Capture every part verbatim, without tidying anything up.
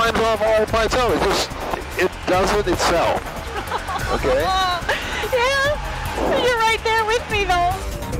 lines off all by itself. It just, it does it itself. Okay? Yeah, you're right there with me though.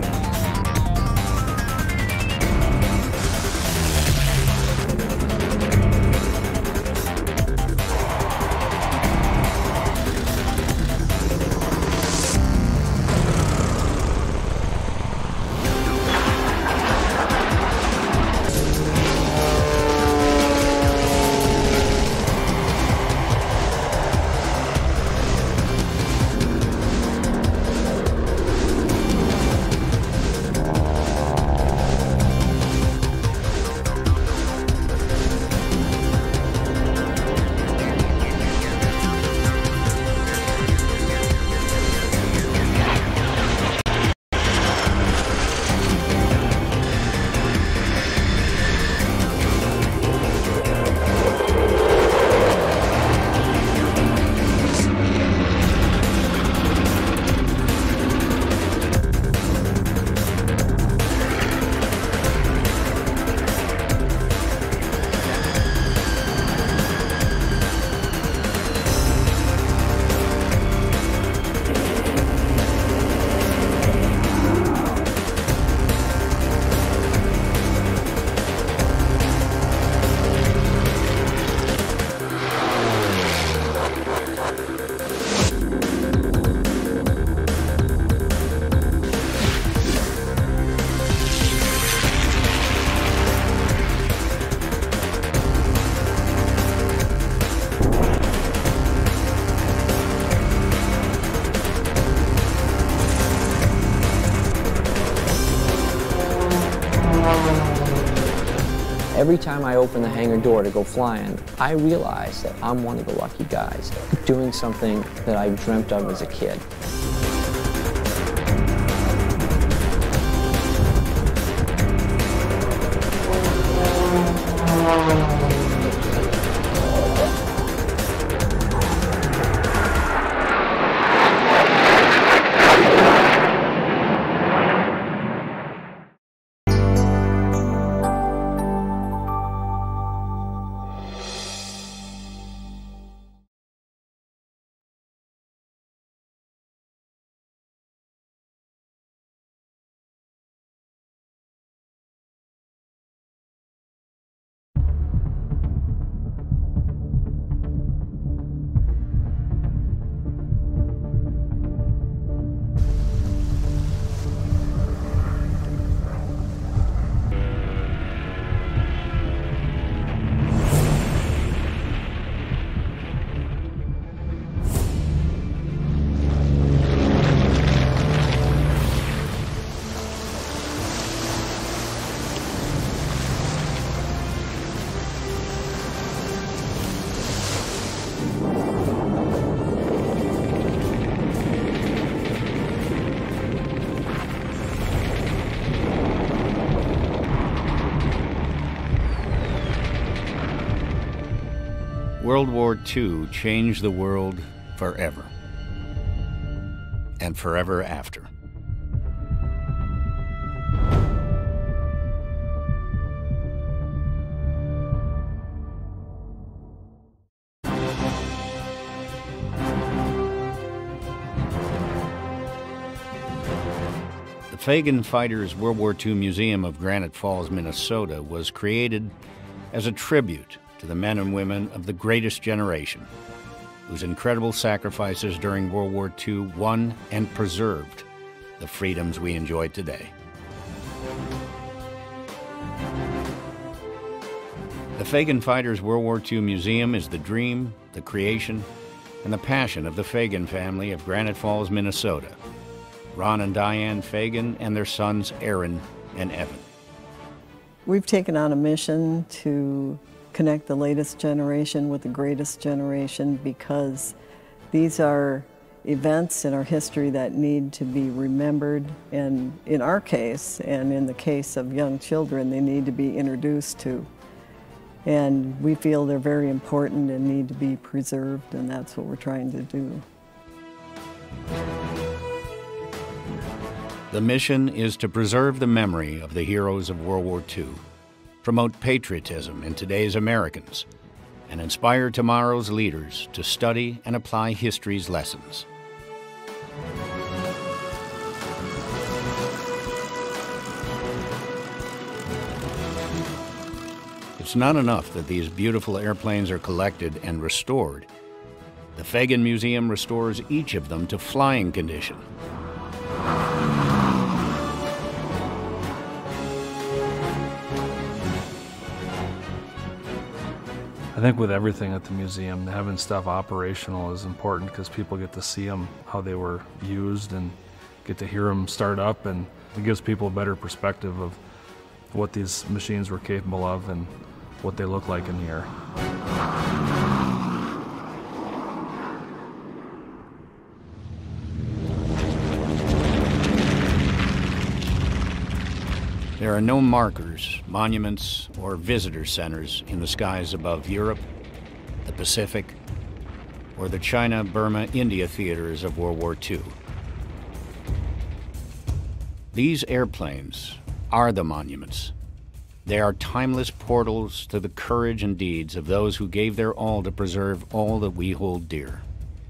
Every time I open the hangar door to go flying, I realize that I'm one of the lucky guys doing something that I dreamt of as a kid. World War Two changed the world forever, and forever after. The Fagan Fighters World War Two Museum of Granite Falls, Minnesota was created as a tribute to the men and women of the greatest generation, whose incredible sacrifices during World War Two won and preserved the freedoms we enjoy today. The Fagan Fighters World War Two Museum is the dream, the creation, and the passion of the Fagan family of Granite Falls, Minnesota, Ron and Diane Fagan and their sons Aaron and Evan. We've taken on a mission to connect the latest generation with the greatest generation, because these are events in our history that need to be remembered, and in our case, and in the case of young children, they need to be introduced to. And we feel they're very important and need to be preserved, and that's what we're trying to do. The mission is to preserve the memory of the heroes of World War Two, promote patriotism in today's Americans, and inspire tomorrow's leaders to study and apply history's lessons. It's not enough that these beautiful airplanes are collected and restored. The Fagan Museum restores each of them to flying condition. I think with everything at the museum, having stuff operational is important because people get to see them, how they were used, and get to hear them start up, and it gives people a better perspective of what these machines were capable of and what they look like in the air. There are no markers, monuments, or visitor centers in the skies above Europe, the Pacific, or the China, Burma, India theaters of World War Two. These airplanes are the monuments. They are timeless portals to the courage and deeds of those who gave their all to preserve all that we hold dear.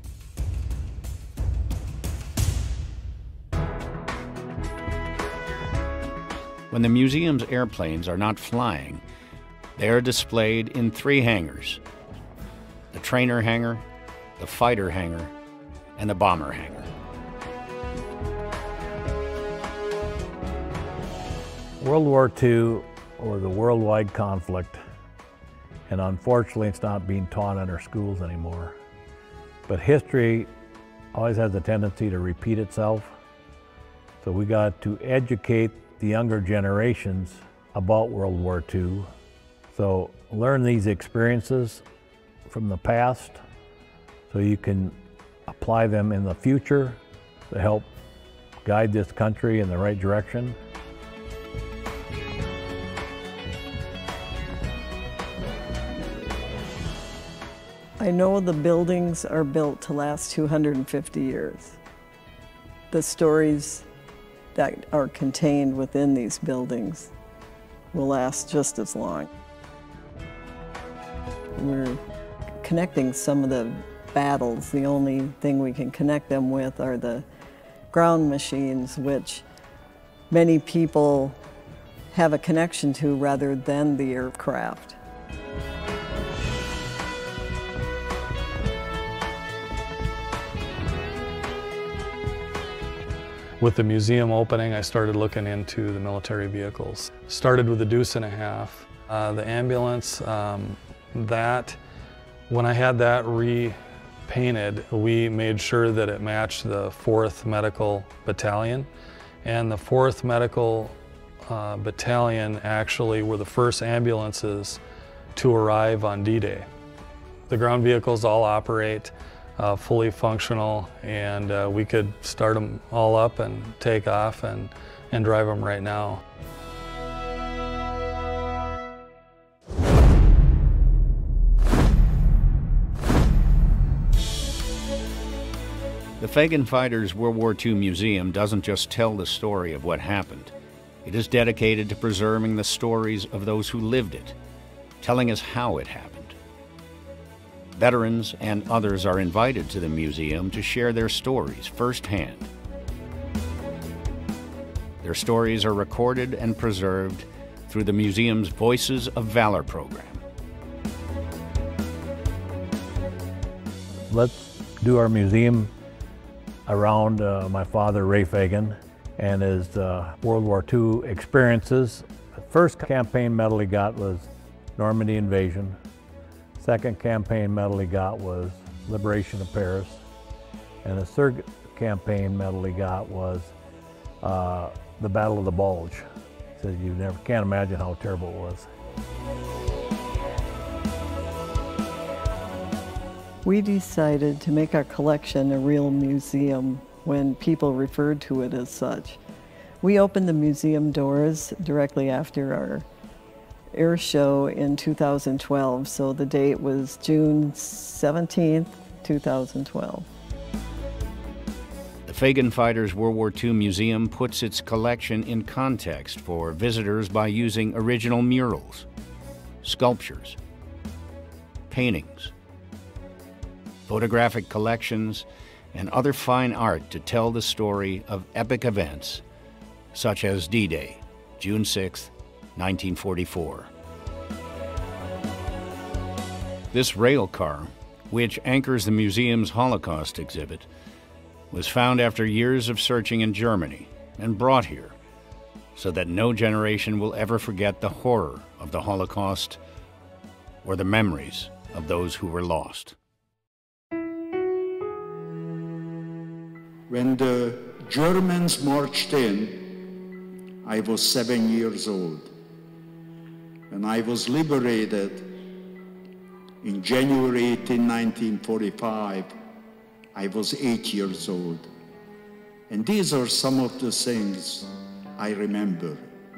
When the museum's airplanes are not flying, they are displayed in three hangars: the trainer hangar, the fighter hangar, and the bomber hangar. World War Two was a worldwide conflict, and unfortunately it's not being taught in our schools anymore. But history always has a tendency to repeat itself, so we got to educate the younger generations about World War Two. So learn these experiences from the past so you can apply them in the future to help guide this country in the right direction. I know the buildings are built to last two hundred fifty years. The stories that are contained within these buildings will last just as long. We're connecting some of the battles. The only thing we can connect them with are the ground machines, which many people have a connection to rather than the aircraft. With the museum opening, I started looking into the military vehicles. Started with the Deuce and a Half. Uh, the ambulance, um, that, when I had that repainted, we made sure that it matched the fourth Medical Battalion. And the fourth Medical uh, Battalion actually were the first ambulances to arrive on D Day. The ground vehicles all operate Uh, fully functional, and uh, we could start them all up and take off and, and drive them right now. The Fagan Fighters World War Two Museum doesn't just tell the story of what happened. It is dedicated to preserving the stories of those who lived it, telling us how it happened. Veterans and others are invited to the museum to share their stories firsthand. Their stories are recorded and preserved through the museum's Voices of Valor program. Let's do our museum around uh, my father, Ray Fagan, and his uh, World War Two experiences. The first campaign medal he got was Normandy invasion. Second campaign medal he got was Liberation of Paris. And the third campaign medal he got was uh, the Battle of the Bulge. He says you never can't imagine how terrible it was. We decided to make our collection a real museum when people referred to it as such. We opened the museum doors directly after our air show in two thousand twelve, so the date was June seventeenth, two thousand twelve. The Fagan Fighters World War Two Museum puts its collection in context for visitors by using original murals, sculptures, paintings, photographic collections, and other fine art to tell the story of epic events such as D-Day, June sixth, nineteen forty-four. This rail car, which anchors the museum's Holocaust exhibit, was found after years of searching in Germany and brought here so that no generation will ever forget the horror of the Holocaust or the memories of those who were lost. When the Germans marched in, I was seven years old. When I was liberated in January eighteenth, nineteen forty-five, I was eight years old. And these are some of the things I remember.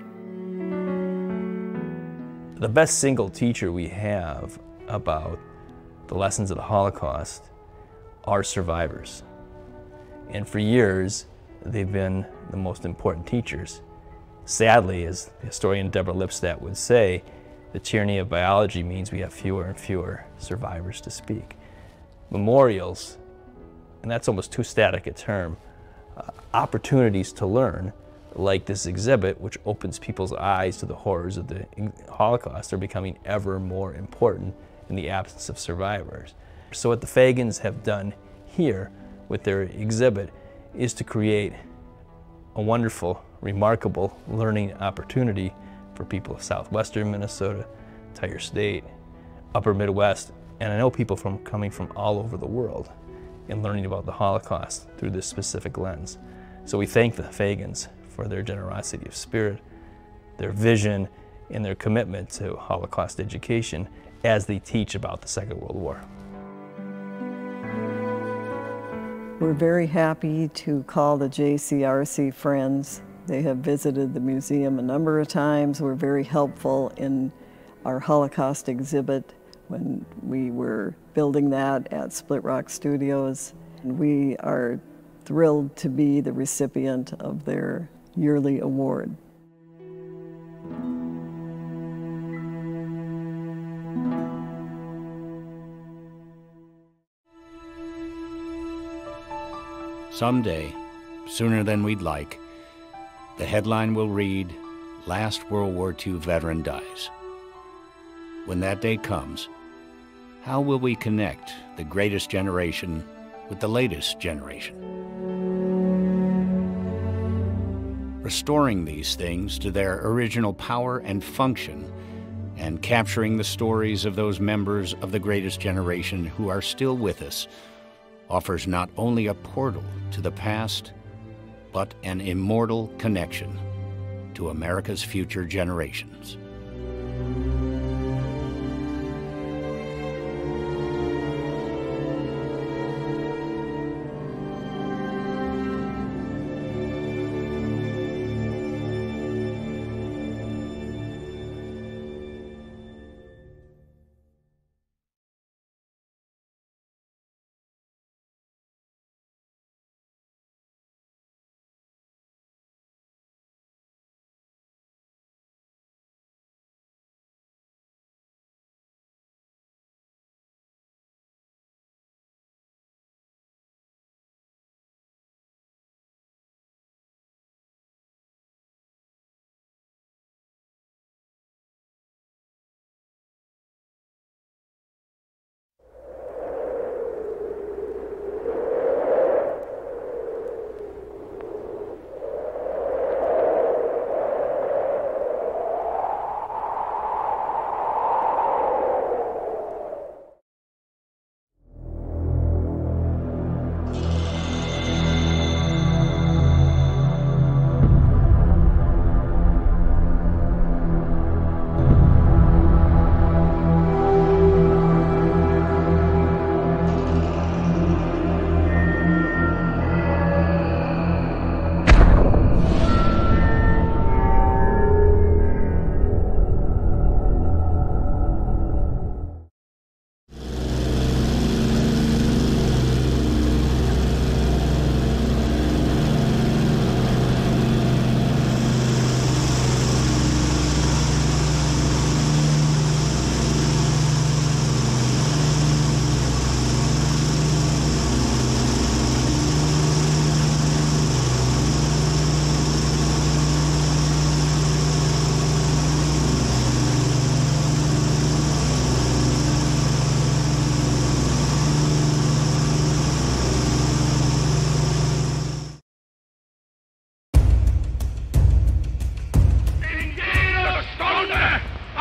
The best single teacher we have about the lessons of the Holocaust are survivors. And for years, they've been the most important teachers. Sadly, as historian Deborah Lipstadt would say, the tyranny of biology means we have fewer and fewer survivors to speak. Memorials, and that's almost too static a term, uh, opportunities to learn, like this exhibit, which opens people's eyes to the horrors of the Holocaust, are becoming ever more important in the absence of survivors. So what the Fagans have done here with their exhibit is to create a wonderful, remarkable learning opportunity for people of southwestern Minnesota, entire state, upper Midwest, and I know people from coming from all over the world in learning about the Holocaust through this specific lens. So we thank the Fagans for their generosity of spirit, their vision, and their commitment to Holocaust education as they teach about the Second World War. We're very happy to call the J C R C friends. They have visited the museum a number of times. Were very helpful in our Holocaust exhibit when we were building that at Split Rock Studios. And we are thrilled to be the recipient of their yearly award. Someday, sooner than we'd like, the headline will read, "Last World War Two Veteran Dies." When that day comes, how will we connect the greatest generation with the latest generation? Restoring these things to their original power and function, and capturing the stories of those members of the greatest generation who are still with us, offers not only a portal to the past, but an immortal connection to America's future generations.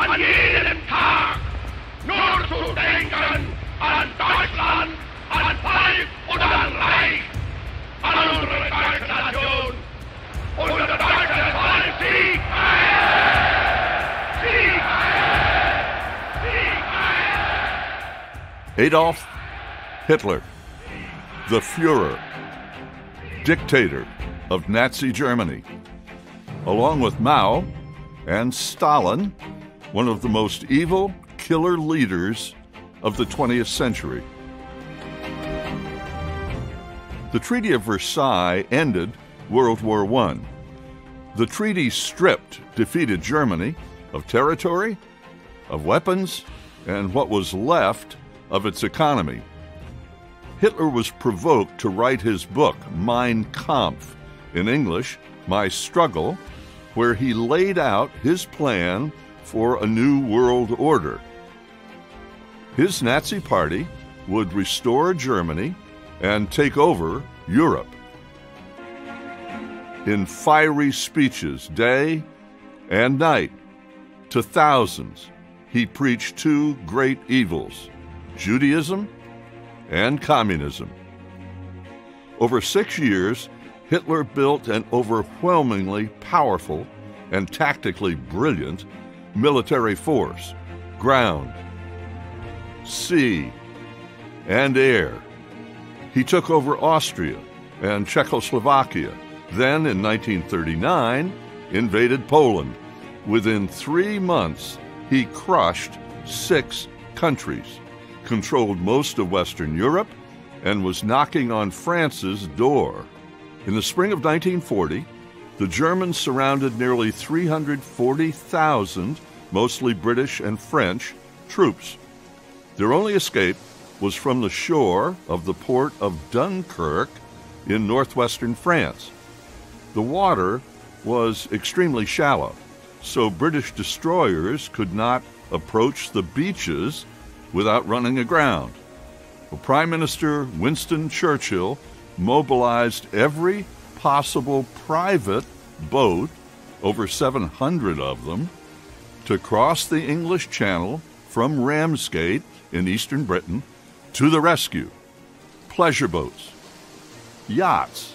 an jedem Tag nur zu denken an Deutschland, an Volk und an Reich, an unsere deutsche Nation, unser deutsches Volk. Sieg! Sieg! Sieg! Adolf Hitler, the Führer, dictator of Nazi Germany, along with Mao and Stalin, one of the most evil killer leaders of the twentieth century. The Treaty of Versailles ended World War One. The treaty stripped defeated Germany of territory, of weapons, and what was left of its economy. Hitler was provoked to write his book, Mein Kampf, in English, My Struggle, where he laid out his plan for a new world order. His Nazi Party would restore Germany and take over Europe. In fiery speeches, day and night, to thousands, he preached two great evils, Judaism and communism. Over six years, Hitler built an overwhelmingly powerful and tactically brilliant military force, ground, sea, and air. He took over Austria and Czechoslovakia, then in nineteen thirty-nine invaded Poland. Within three months, he crushed six countries, controlled most of Western Europe, and was knocking on France's door. In the spring of nineteen forty, the Germans surrounded nearly three hundred forty thousand, mostly British and French, troops. Their only escape was from the shore of the port of Dunkirk in northwestern France. The water was extremely shallow, so British destroyers could not approach the beaches without running aground. Well, Prime Minister Winston Churchill mobilized every possible private boat, over seven hundred of them, to cross the English Channel from Ramsgate in eastern Britain to the rescue. Pleasure boats, yachts,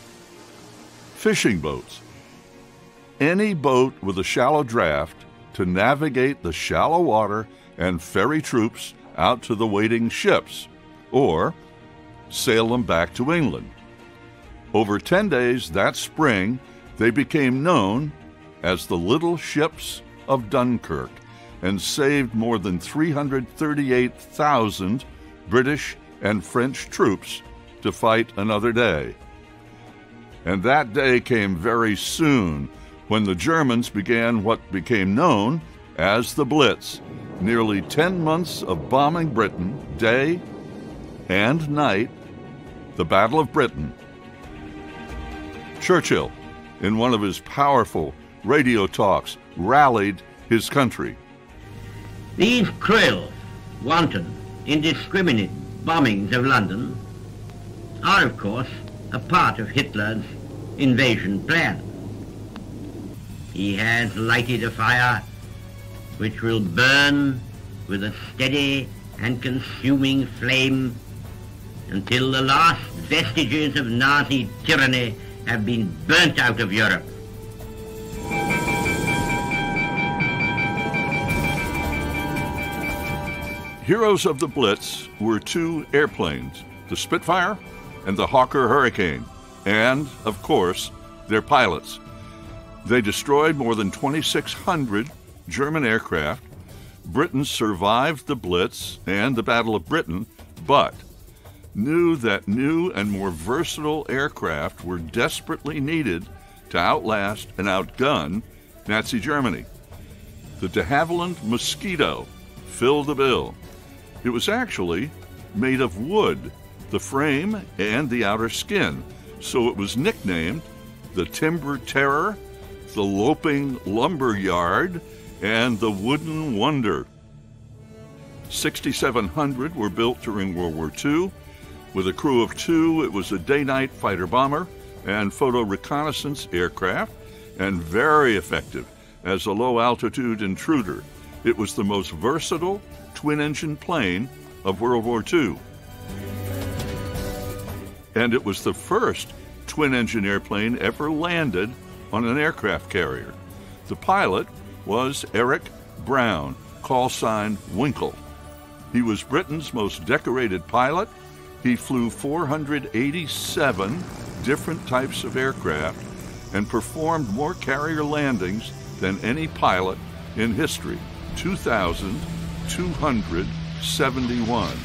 fishing boats, any boat with a shallow draft to navigate the shallow water and ferry troops out to the waiting ships, or sail them back to England. Over ten days that spring, they became known as the Little Ships of Dunkirk and saved more than three hundred thirty-eight thousand British and French troops to fight another day. And that day came very soon when the Germans began what became known as the Blitz, nearly ten months of bombing Britain day and night, the Battle of Britain. Churchill, in one of his powerful radio talks, rallied his country. These cruel, wanton, indiscriminate bombings of London are, of course, a part of Hitler's invasion plan. He has lighted a fire which will burn with a steady and consuming flame until the last vestiges of Nazi tyranny have been burnt out of Europe. Heroes of the Blitz were two airplanes, the Spitfire and the Hawker Hurricane, and, of course, their pilots. They destroyed more than twenty-six hundred German aircraft. Britain survived the Blitz and the Battle of Britain, but knew that new and more versatile aircraft were desperately needed to outlast and outgun Nazi Germany. The de Havilland Mosquito filled the bill. It was actually made of wood, the frame and the outer skin, so it was nicknamed the Timber Terror, the Loping Lumber Yard, and the Wooden Wonder. sixty-seven hundred were built during World War Two. With a crew of two, it was a day-night fighter-bomber and photo reconnaissance aircraft, and very effective as a low-altitude intruder. It was the most versatile twin-engine plane of World War Two. And it was the first twin-engine airplane ever landed on an aircraft carrier. The pilot was Eric Brown, call sign Winkle. He was Britain's most decorated pilot. He flew four hundred eighty-seven different types of aircraft and performed more carrier landings than any pilot in history, two thousand two hundred seventy-one.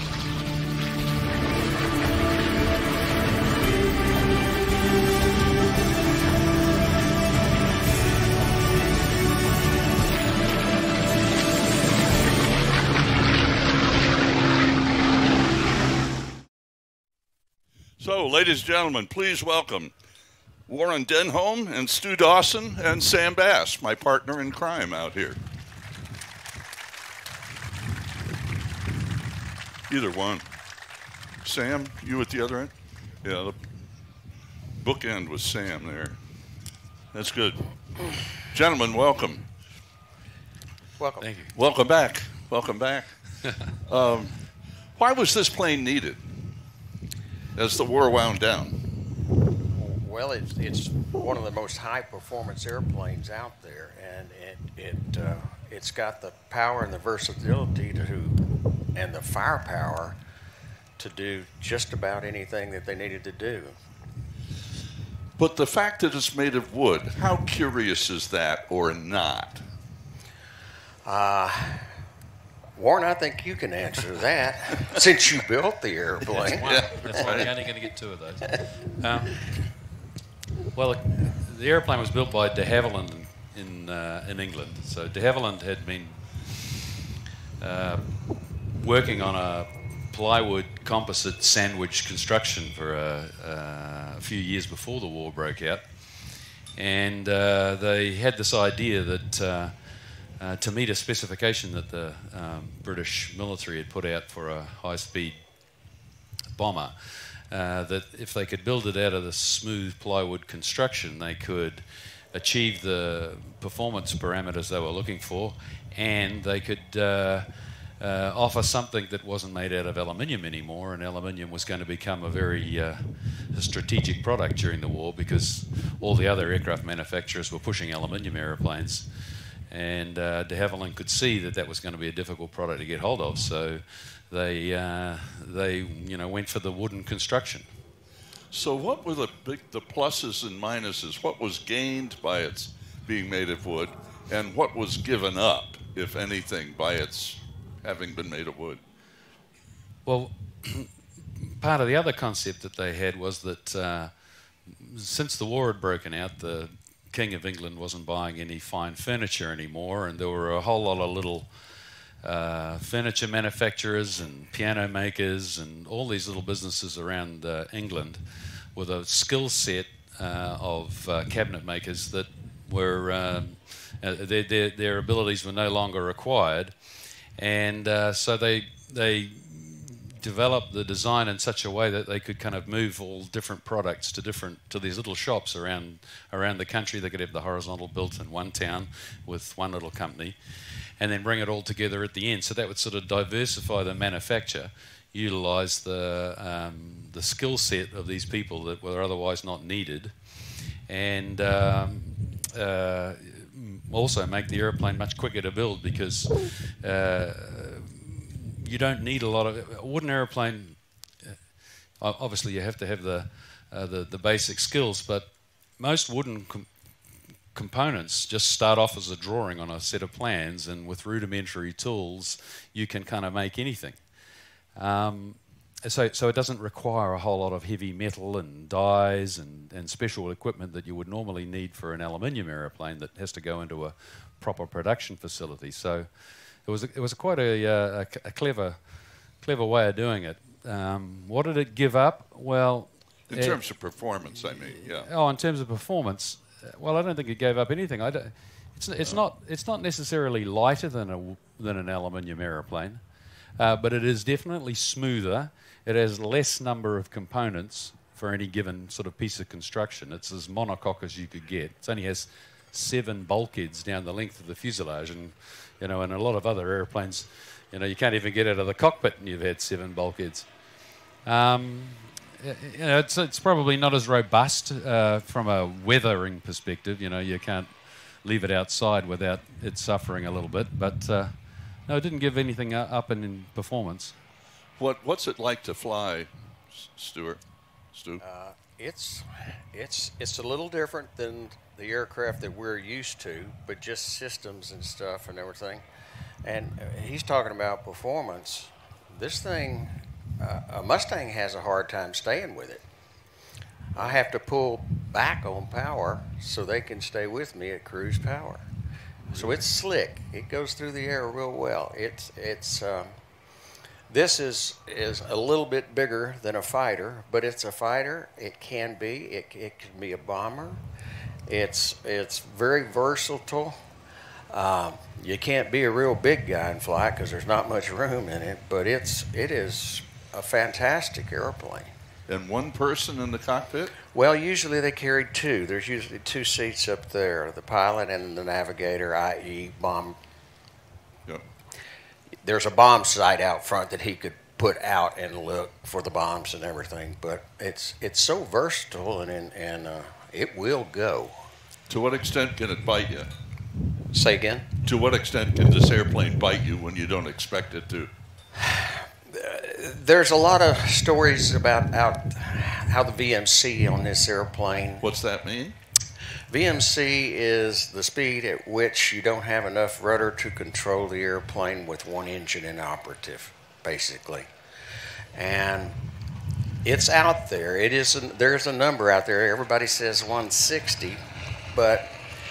So, ladies and gentlemen, please welcome Warren Denholm and Stu Dawson and Sam Bass, my partner in crime out here. Either one. Sam, you at the other end? Yeah, the bookend was Sam there. That's good. Gentlemen, welcome. Welcome. Thank you. Welcome back. Welcome back. um, why was this plane needed as the war wound down? Well, it's, it's one of the most high-performance airplanes out there, and it, it, uh, it's got the power and the versatility to and the firepower to do just about anything that they needed to do. But the fact that it's made of wood, how curious is that or not? Uh, Warren, I think you can answer that since you built the airplane. That's one. Yeah. That's one. You're only going to get two of those. Um, well, the airplane was built by de Havilland in, uh, in England. So de Havilland had been uh, working on a plywood composite sandwich construction for a, uh, a few years before the war broke out. And uh, they had this idea that uh, uh, to meet a specification that the um, British military had put out for a high-speed bomber, uh, that if they could build it out of the smooth plywood construction, they could achieve the performance parameters they were looking for, and they could uh, uh, offer something that wasn't made out of aluminium anymore, and aluminium was going to become a very uh, strategic product during the war because all the other aircraft manufacturers were pushing aluminium airplanes, and uh, de Havilland could see that that was going to be a difficult product to get hold of, so they uh, they you know went for the wooden construction. So what were the big the pluses and minuses? What was gained by its being made of wood, and what was given up, if anything, by its having been made of wood? Well, part of the other concept that they had was that uh, since the war had broken out, the King of England wasn't buying any fine furniture anymore, and there were a whole lot of little uh, furniture manufacturers and piano makers and all these little businesses around uh, England with a skill set uh, of uh, cabinet makers that were um, uh, their, their, their abilities were no longer required, and uh, so they they developed the design in such a way that they could kind of move all different products to different to these little shops around around the country. They could have the horizontal built in one town with one little company, and then bring it all together at the end. So that would sort of diversify the manufacture, utilise the um, the skill set of these people that were otherwise not needed, and um, uh, also make the airplane much quicker to build because uh, you don't need a lot of a wooden airplane. Uh, obviously, you have to have the uh, the the basic skills, but most wooden com components just start off as a drawing on a set of plans, and with rudimentary tools, you can kind of make anything. Um, so, so it doesn't require a whole lot of heavy metal and dyes and, and special equipment that you would normally need for an aluminium aeroplane that has to go into a proper production facility. So it was a, it was a quite a, a, a clever clever way of doing it. Um, what did it give up? Well, in it, terms of performance, I mean, yeah. Oh, in terms of performance, well, I don't think it gave up anything. I don't, it's it's No. not it's not necessarily lighter than a than an aluminium aeroplane, uh, but it is definitely smoother. It has less number of components for any given sort of piece of construction. It's as monocoque as you could get. It only has seven bulkheads down the length of the fuselage, and you know, and a lot of other airplanes, you know, you can't even get out of the cockpit and you've had seven bulkheads. Um, you know, it's, it's probably not as robust uh, from a weathering perspective. You know, you can't leave it outside without it suffering a little bit. But uh, no, it didn't give anything up in, in performance. What What's it like to fly, Stuart? Stu? Uh, it's it's it's a little different than the aircraft that we're used to, but just systems and stuff and everything. And he's talking about performance. This thing. Uh, a Mustang has a hard time staying with it. I have to pull back on power so they can stay with me at cruise power. So it's slick. It goes through the air real well. It's it's um, this is is a little bit bigger than a fighter, but it's a fighter. It can be. It it can be a bomber. It's it's very versatile. Um, you can't be a real big guy and fly because there's not much room in it. But it's it is. A fantastic airplane. And one person in the cockpit? Well, usually they carried two. There's usually two seats up there, the pilot and the navigator, that is bomb. Yep. There's a bomb sight out front that he could put out and look for the bombs and everything, but it's it's so versatile and, and, and uh, it will go. To what extent can it bite you? Say again? To what extent can this airplane bite you when you don't expect it to? There's a lot of stories about out how the V M C on this airplane. What's that mean? V M C is the speed at which you don't have enough rudder to control the airplane with one engine inoperative, basically. And it's out there. It is. A, there's a number out there. Everybody says one sixty, but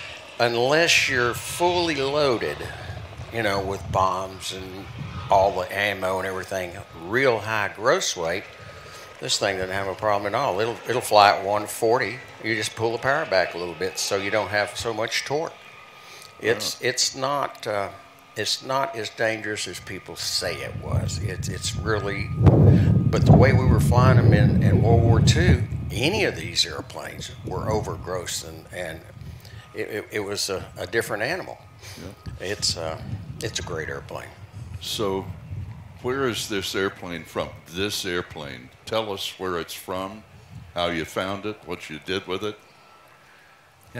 unless you're fully loaded, you know, with bombs and all the ammo and everything, real high gross weight, this thing doesn't have a problem at all. It'll it'll fly at one forty. You just pull the power back a little bit so you don't have so much torque. It's yeah. it's not uh, it's not as dangerous as people say it was. It's it's really, but the way we were flying them in, in World War Two, any of these airplanes were overgrossed, and and it, it, it was a, a different animal. Yeah. It's uh, it's a great airplane. So, where is this airplane from? This airplane. Tell us where it's from, how you found it, what you did with it. Yeah.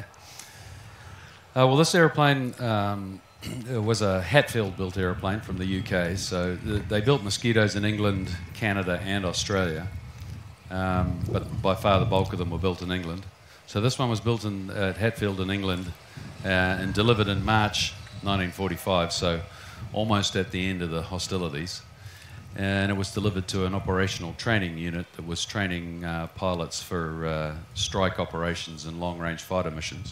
Uh, well, this airplane um, was a Hatfield-built airplane from the U K. So th they built Mosquitoes in England, Canada, and Australia. Um, but by far the bulk of them were built in England. So this one was built in, uh, at Hatfield in England uh, and delivered in March nineteen forty-five. So almost at the end of the hostilities, and it was delivered to an operational training unit that was training uh, pilots for uh, strike operations and long-range fighter missions.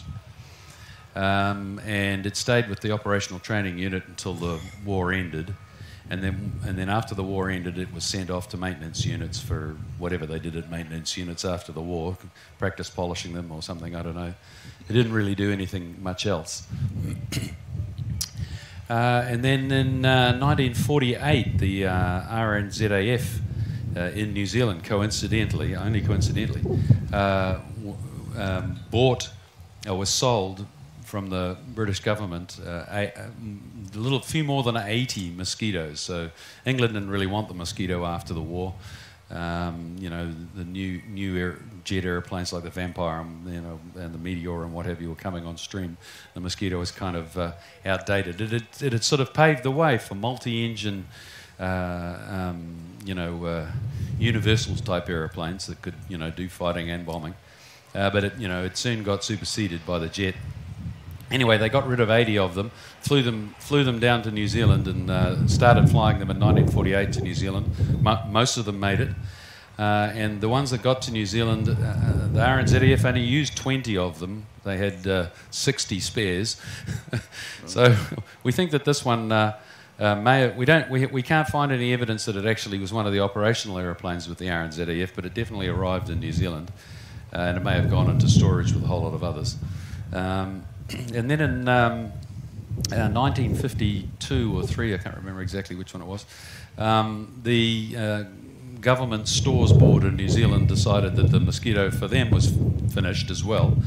Um, and it stayed with the operational training unit until the war ended, and then and then after the war ended, it was sent off to maintenance units for whatever they did at maintenance units after the war, practice polishing them or something, I don't know. It didn't really do anything much else. Uh, and then in uh, nineteen forty-eight, the uh, R N Z A F uh, in New Zealand, coincidentally, only coincidentally, uh, w um, bought or was sold from the British government uh, a, a little few more than eighty Mosquitoes. So England didn't really want the Mosquito after the war. Um, you know, the new new air, jet airplanes like the Vampire, and, you know, and the Meteor and what have you were coming on stream. The Mosquito was kind of uh, outdated. It, it, it had sort of paved the way for multi-engine, uh, um, you know, uh, Universals type airplanes that could, you know, do fighting and bombing. Uh, but it, you know, it soon got superseded by the jet. Anyway, they got rid of eighty of them, flew them, flew them down to New Zealand, and uh, started flying them in nineteen forty-eight to New Zealand. Mo most of them made it, uh, and the ones that got to New Zealand, uh, the R N Z A F only used twenty of them. They had uh, sixty spares, so we think that this one uh, uh, may. We don't. We we can't find any evidence that it actually was one of the operational aeroplanes with the R N Z A F, but it definitely arrived in New Zealand, uh, and it may have gone into storage with a whole lot of others. Um, And then in um, uh, nineteen fifty-two or three, I can't remember exactly which one it was, um, the uh, government stores board in New Zealand decided that the Mosquito for them was finished as well.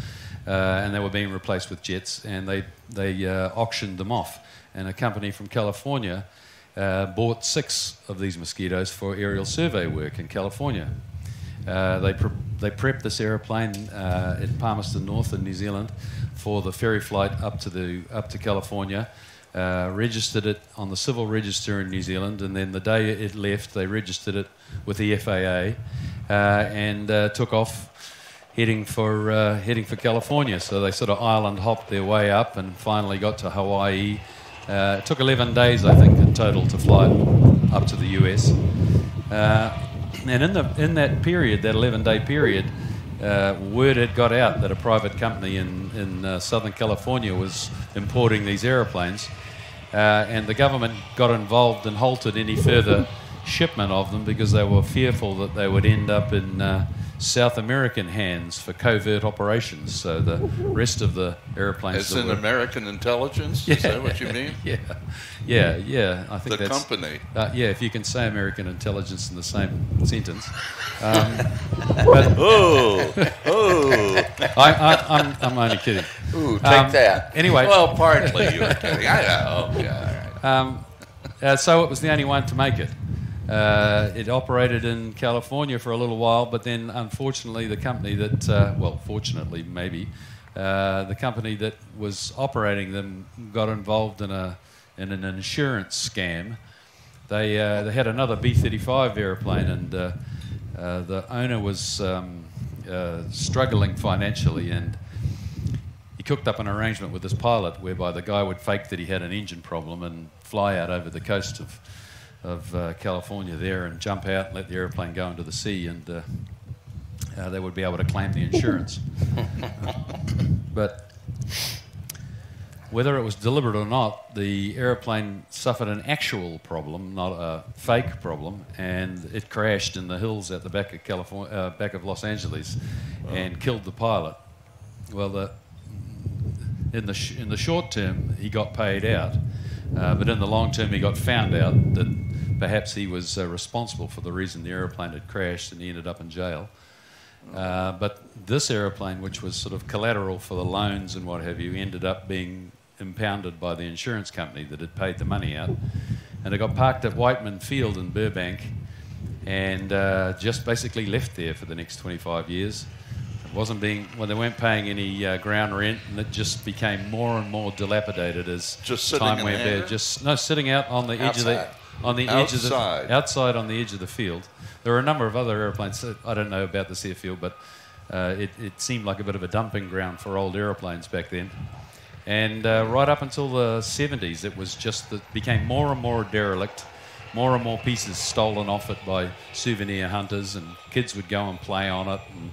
uh, and they were being replaced with jets, and they, they uh, auctioned them off. And a company from California uh, bought six of these Mosquitoes for aerial survey work in California. Uh, they, pre they prepped this aeroplane uh, at Palmerston North in New Zealand for the ferry flight up to, the, up to California, uh, registered it on the civil register in New Zealand, and then the day it left, they registered it with the F A A uh, and uh, took off heading for, uh, heading for California. So they sort of island hopped their way up and finally got to Hawaii. Uh, it took eleven days, I think, in total to fly up to the U S. Uh, and in, the, in that period, that eleven-day period, uh, word had got out that a private company in, in uh, Southern California was importing these aeroplanes, uh, and the government got involved and halted any further shipment of them because they were fearful that they would end up in uh, South American hands for covert operations. So the rest of the airplanes... It's in were, American intelligence? Yeah, Is that what you mean? Yeah, yeah, yeah. I think the that's... company. Uh, yeah, if you can say American intelligence in the same sentence. Um, but oh, oh. I, I, I'm, I'm only kidding. Ooh, take um, that. Anyway. Well, partly you were kidding. I know. Yeah, all right. Um, uh, so it was the only one to make it. Uh, it operated in California for a little while, but then unfortunately the company that, uh, well, fortunately maybe, uh, the company that was operating them got involved in a in an insurance scam. They uh, they had another B thirty-five airplane, and uh, uh, the owner was um, uh, struggling financially, and he cooked up an arrangement with this pilot whereby the guy would fake that he had an engine problem and fly out over the coast of of uh, California there and jump out and let the airplane go into the sea, and uh, uh, they would be able to claim the insurance. But whether it was deliberate or not, the airplane suffered an actual problem, not a fake problem, and it crashed in the hills at the back of California, uh, back of Los Angeles, oh. and killed the pilot. Well, the, in the sh in the short term, he got paid out, uh, but in the long term, he got found out that perhaps he was uh, responsible for the reason the aeroplane had crashed, and he ended up in jail. Uh, but this aeroplane, which was sort of collateral for the loans and what have you, ended up being impounded by the insurance company that had paid the money out. And it got parked at Whiteman Field in Burbank and uh, just basically left there for the next twenty-five years. It wasn't being, well, they weren't paying any uh, ground rent, and it just became more and more dilapidated as just time went by. Just no, sitting out on the edge outside. of the on the outside. edge of the outside on the edge of the field. There were a number of other airplanes. I don't know about this airfield, but uh, it, it seemed like a bit of a dumping ground for old airplanes back then. And uh, right up until the seventies, it was just that became more and more derelict, more and more pieces stolen off it by souvenir hunters, and kids would go and play on it. And,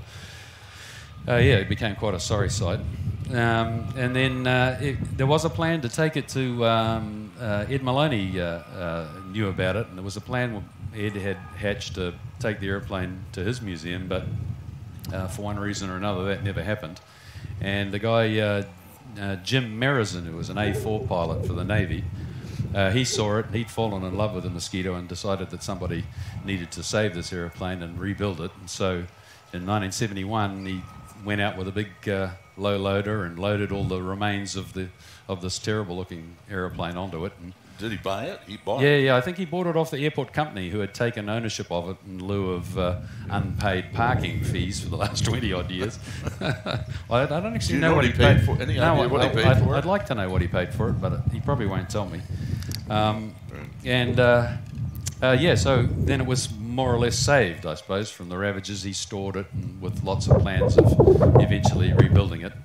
uh, yeah, it became quite a sorry sight. Um, and then uh, it, there was a plan to take it to um, uh, Ed Maloney uh, uh, knew about it, and there was a plan Ed had hatched to take the airplane to his museum, but uh, for one reason or another that never happened. And the guy uh, uh, Jim Merizon, who was an A four pilot for the Navy, uh, he saw it. He'd fallen in love with the Mosquito and decided that somebody needed to save this airplane and rebuild it. And so in nineteen seventy-one he went out with a big uh, low loader and loaded all the remains of the of this terrible looking aeroplane onto it. And did he buy it? He bought yeah, it? Yeah, yeah. I think he bought it off the airport company who had taken ownership of it in lieu of uh, unpaid parking fees for the last twenty odd years. I, I don't actually Do you know, know what what he he paid, paid for- any no, idea what he I- paid I'd, for it? I'd like to know what he paid for it, but he probably won't tell me. Um, and uh, uh, yeah, so then it was more or less saved, I suppose, from the ravages. He stored it, and with lots of plans of eventually rebuilding it.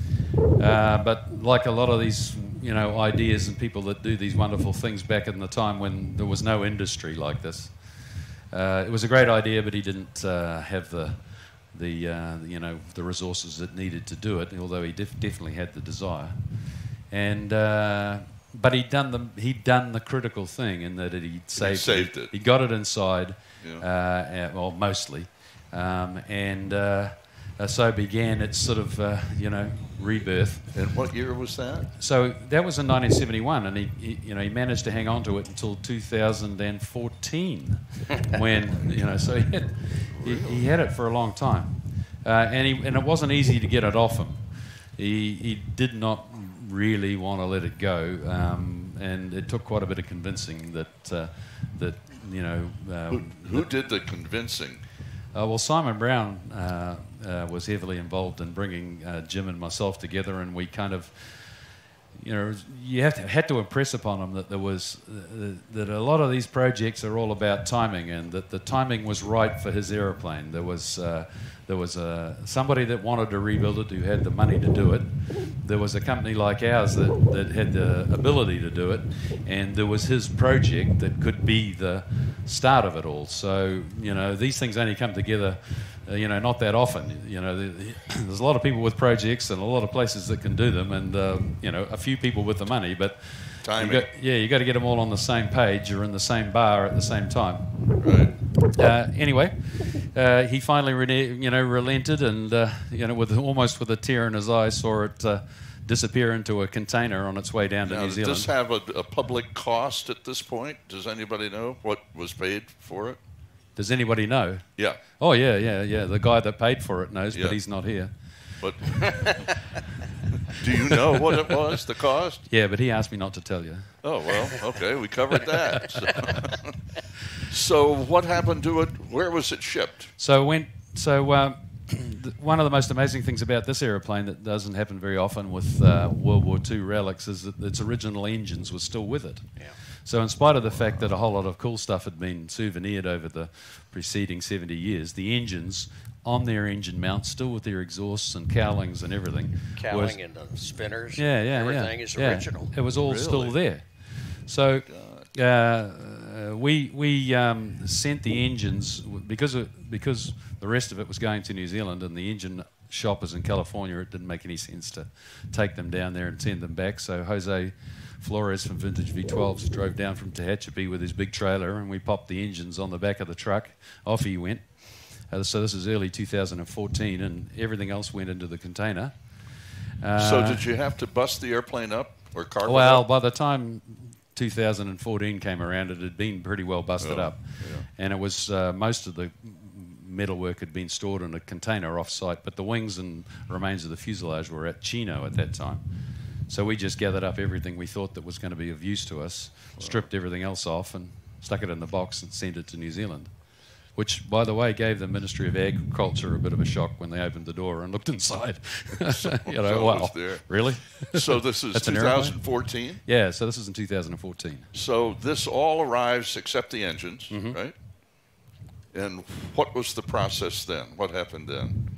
Uh, but like a lot of these, you know, ideas and people that do these wonderful things back in the time when there was no industry like this, uh, it was a great idea, but he didn't uh, have the, the uh, you know, the resources that needed to do it. Although he def definitely had the desire, and uh, but he'd done the he'd done the critical thing in that he'd saved, he saved it. it. He got it inside, Yeah. uh, well, mostly, um, and. Uh, Uh, so began its sort of, uh, you know, rebirth. And what year was that? So that was in nineteen seventy-one, and he, he, you know, he managed to hang on to it until two thousand fourteen, when, you know, so he had, he, he had it for a long time, uh, and he, and it wasn't easy to get it off him. he, he did not really want to let it go, um, and it took quite a bit of convincing that, uh, that you know... Uh, who who did the convincing? Uh, well, Simon Brown uh, uh, was heavily involved in bringing uh, Jim and myself together, and we kind of... You know, you have to, had to impress upon him that there was uh, that a lot of these projects are all about timing, and that the timing was right for his aeroplane. There was uh, there was uh, somebody that wanted to rebuild it who had the money to do it. There was a company like ours that, that had the ability to do it, and there was his project that could be the start of it all. So you know, these things only come together. Uh, you know, not that often. You know, the, the, there's a lot of people with projects and a lot of places that can do them, and uh, you know, a few people with the money. But timing. You got, yeah, you got to get them all on the same page or in the same bar at the same time. Right. Uh, anyway, uh, he finally, rene- you know, relented, and uh, you know, with almost with a tear in his eye, saw it uh, disappear into a container on its way down to Now, New does Zealand. this have a, a public cost at this point? Does anybody know what was paid for it? Does anybody know? Yeah. Oh, yeah, yeah, yeah. The guy that paid for it knows, Yeah. but he's not here. But do you know what it was, the cost? Yeah, but he asked me not to tell you. Oh, well, okay, we covered that. So, so what happened to it? Where was it shipped? So when, so uh, th- one of the most amazing things about this aeroplane that doesn't happen very often with uh, World War Two relics is that its original engines were still with it. Yeah. So in spite of the fact that a whole lot of cool stuff had been souvenired over the preceding seventy years, the engines on their engine mounts, still with their exhausts and cowlings and everything. Cowling was, and the spinners, yeah, yeah, everything yeah, is yeah. original. It was all Really? still there. So uh, uh, we we um, sent the engines because of, because the rest of it was going to New Zealand, and the engine shop is in California. It didn't make any sense to take them down there and send them back. So Jose Flores from Vintage V twelves drove down from Tehachapi with his big trailer, and we popped the engines on the back of the truck. Off he went. Uh, so this is early two thousand fourteen, and everything else went into the container. Uh, So did you have to bust the airplane up or carve Well, it up? by the time two thousand fourteen came around, it had been pretty well busted Oh, up. yeah. And it was uh, most of the metalwork had been stored in a container off-site, but the wings and remains of the fuselage were at Chino at that time. So we just gathered up everything we thought that was going to be of use to us, wow. stripped everything else off, and stuck it in the box and sent it to New Zealand. Which, by the way, gave the Ministry of Agriculture a bit of a shock when they opened the door and looked inside. So, you know, so wow, it was there. Really? So this is That's an twenty fourteen? Yeah, so this is in two thousand fourteen. So this all arrives except the engines, Mm-hmm. right? And what was the process then? What happened then?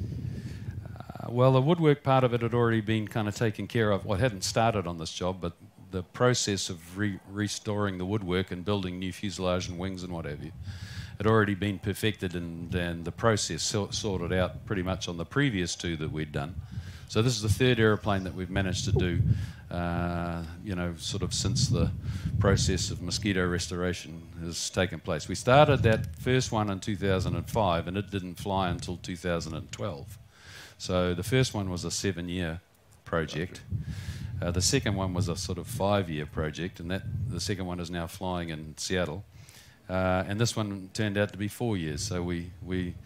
Uh, well, the woodwork part of it had already been kind of taken care of. Well, it hadn't started on this job, but the process of re restoring the woodwork and building new fuselage and wings and what have you had already been perfected, and, and the process so sorted out pretty much on the previous two that we'd done. So this is the third aeroplane that we've managed to do, uh, you know, sort of since the process of Mosquito restoration has taken place. We started that first one in two thousand five, and it didn't fly until two thousand twelve. So the first one was a seven-year project. Uh, the second one was a sort of five-year project, and that the second one is now flying in Seattle. Uh, and this one turned out to be four years. So we we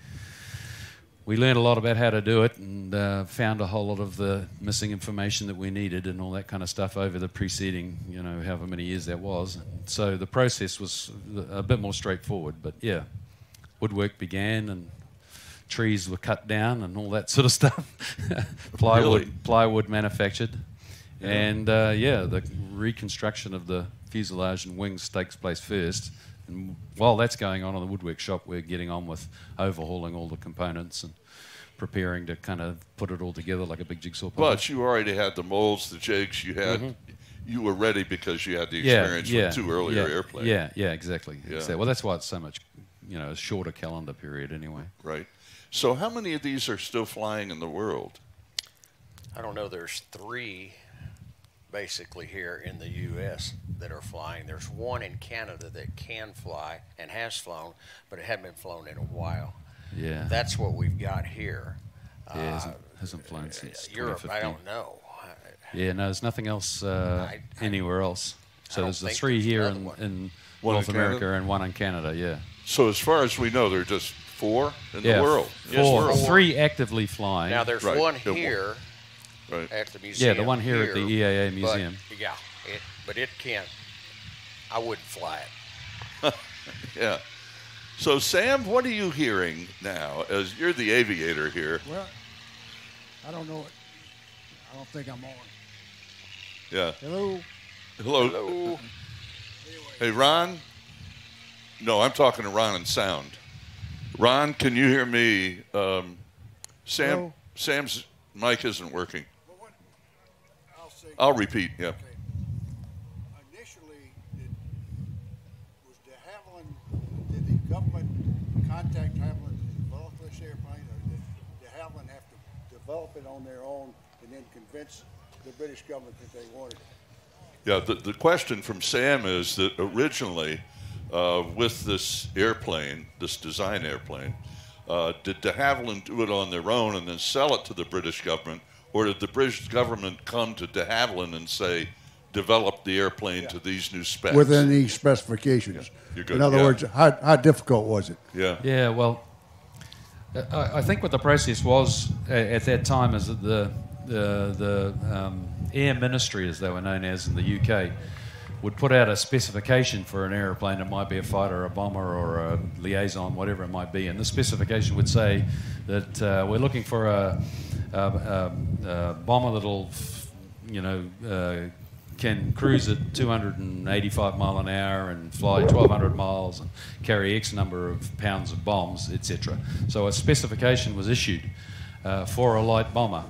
we learned a lot about how to do it, and uh, found a whole lot of the missing information that we needed and all that kind of stuff over the preceding, you know, however many years that was. So the process was a bit more straightforward. But yeah, woodwork began, and trees were cut down, and all that sort of stuff. plywood Really? plywood manufactured, Yeah. and uh, yeah, the reconstruction of the fuselage and wings takes place first. And while that's going on in the woodwork shop, we're getting on with overhauling all the components and preparing to kind of put it all together like a big jigsaw puzzle. But you already had the molds, the jigs, you had, Mhm. you were ready because you had the yeah, experience yeah, with two earlier yeah, airplanes. Yeah, yeah, exactly. Yeah. exactly. Well, that's why it's so much, you know, a shorter calendar period anyway. Right. So how many of these are still flying in the world? I don't know. There's three basically here in the U S that are flying. There's one in Canada that can fly and has flown, but it hadn't been flown in a while. Yeah. That's what we've got here. Yeah, it hasn't, Uh, hasn't flown since Europe, I twenty fifteen. don't know. Yeah, no, there's nothing else uh, I- anywhere else. So don't there's the think three there's here another in, one. in One in North America Canada? and one in Canada, yeah. So as far as we know, there are just four in yeah, the world. Four, Yes, three actively flying. Now there's Right. one The one- here right. at the museum. Yeah, the one here, here at the E A A museum. But, yeah, it, but it can't. I wouldn't fly it. Yeah. So, Sam, what are you hearing now? As you're the aviator here. Well, I don't know it. I don't think I'm on. Yeah. Hello. Hello. Hello. Hey, Ron. No, I'm talking to Ron in sound. Ron, can you hear me? Um, Sam, Hello? Sam's mic isn't working. Well, what, I'll, say, I'll repeat. Yeah. Okay. Initially, did, was de Havilland, did the government contact Havilland to develop this airplane, or did de Havilland have to develop it on their own and then convince the British government that they wanted it? Yeah, the, the question from Sam is that originally, uh, with this airplane, this design airplane, uh, did de Havilland do it on their own and then sell it to the British government, or did the British government come to de Havilland and say, develop the airplane yeah. to these new specs? Within these specifications. Yeah. You're good. In other yeah. words, how, how difficult was it? Yeah. Yeah, well, I, I think what the process was at that time is that the, the, the um, Air Ministry, as they were known as in the U K, would put out a specification for an aeroplane. It might be a fighter, a bomber, or a liaison, whatever it might be. And the specification would say that uh, we're looking for a, a, a, a bomber that'll, you know, uh, can cruise at two hundred eighty-five mile an hour and fly twelve hundred miles and carry X number of pounds of bombs, et cetera. So a specification was issued uh, for a light bomber.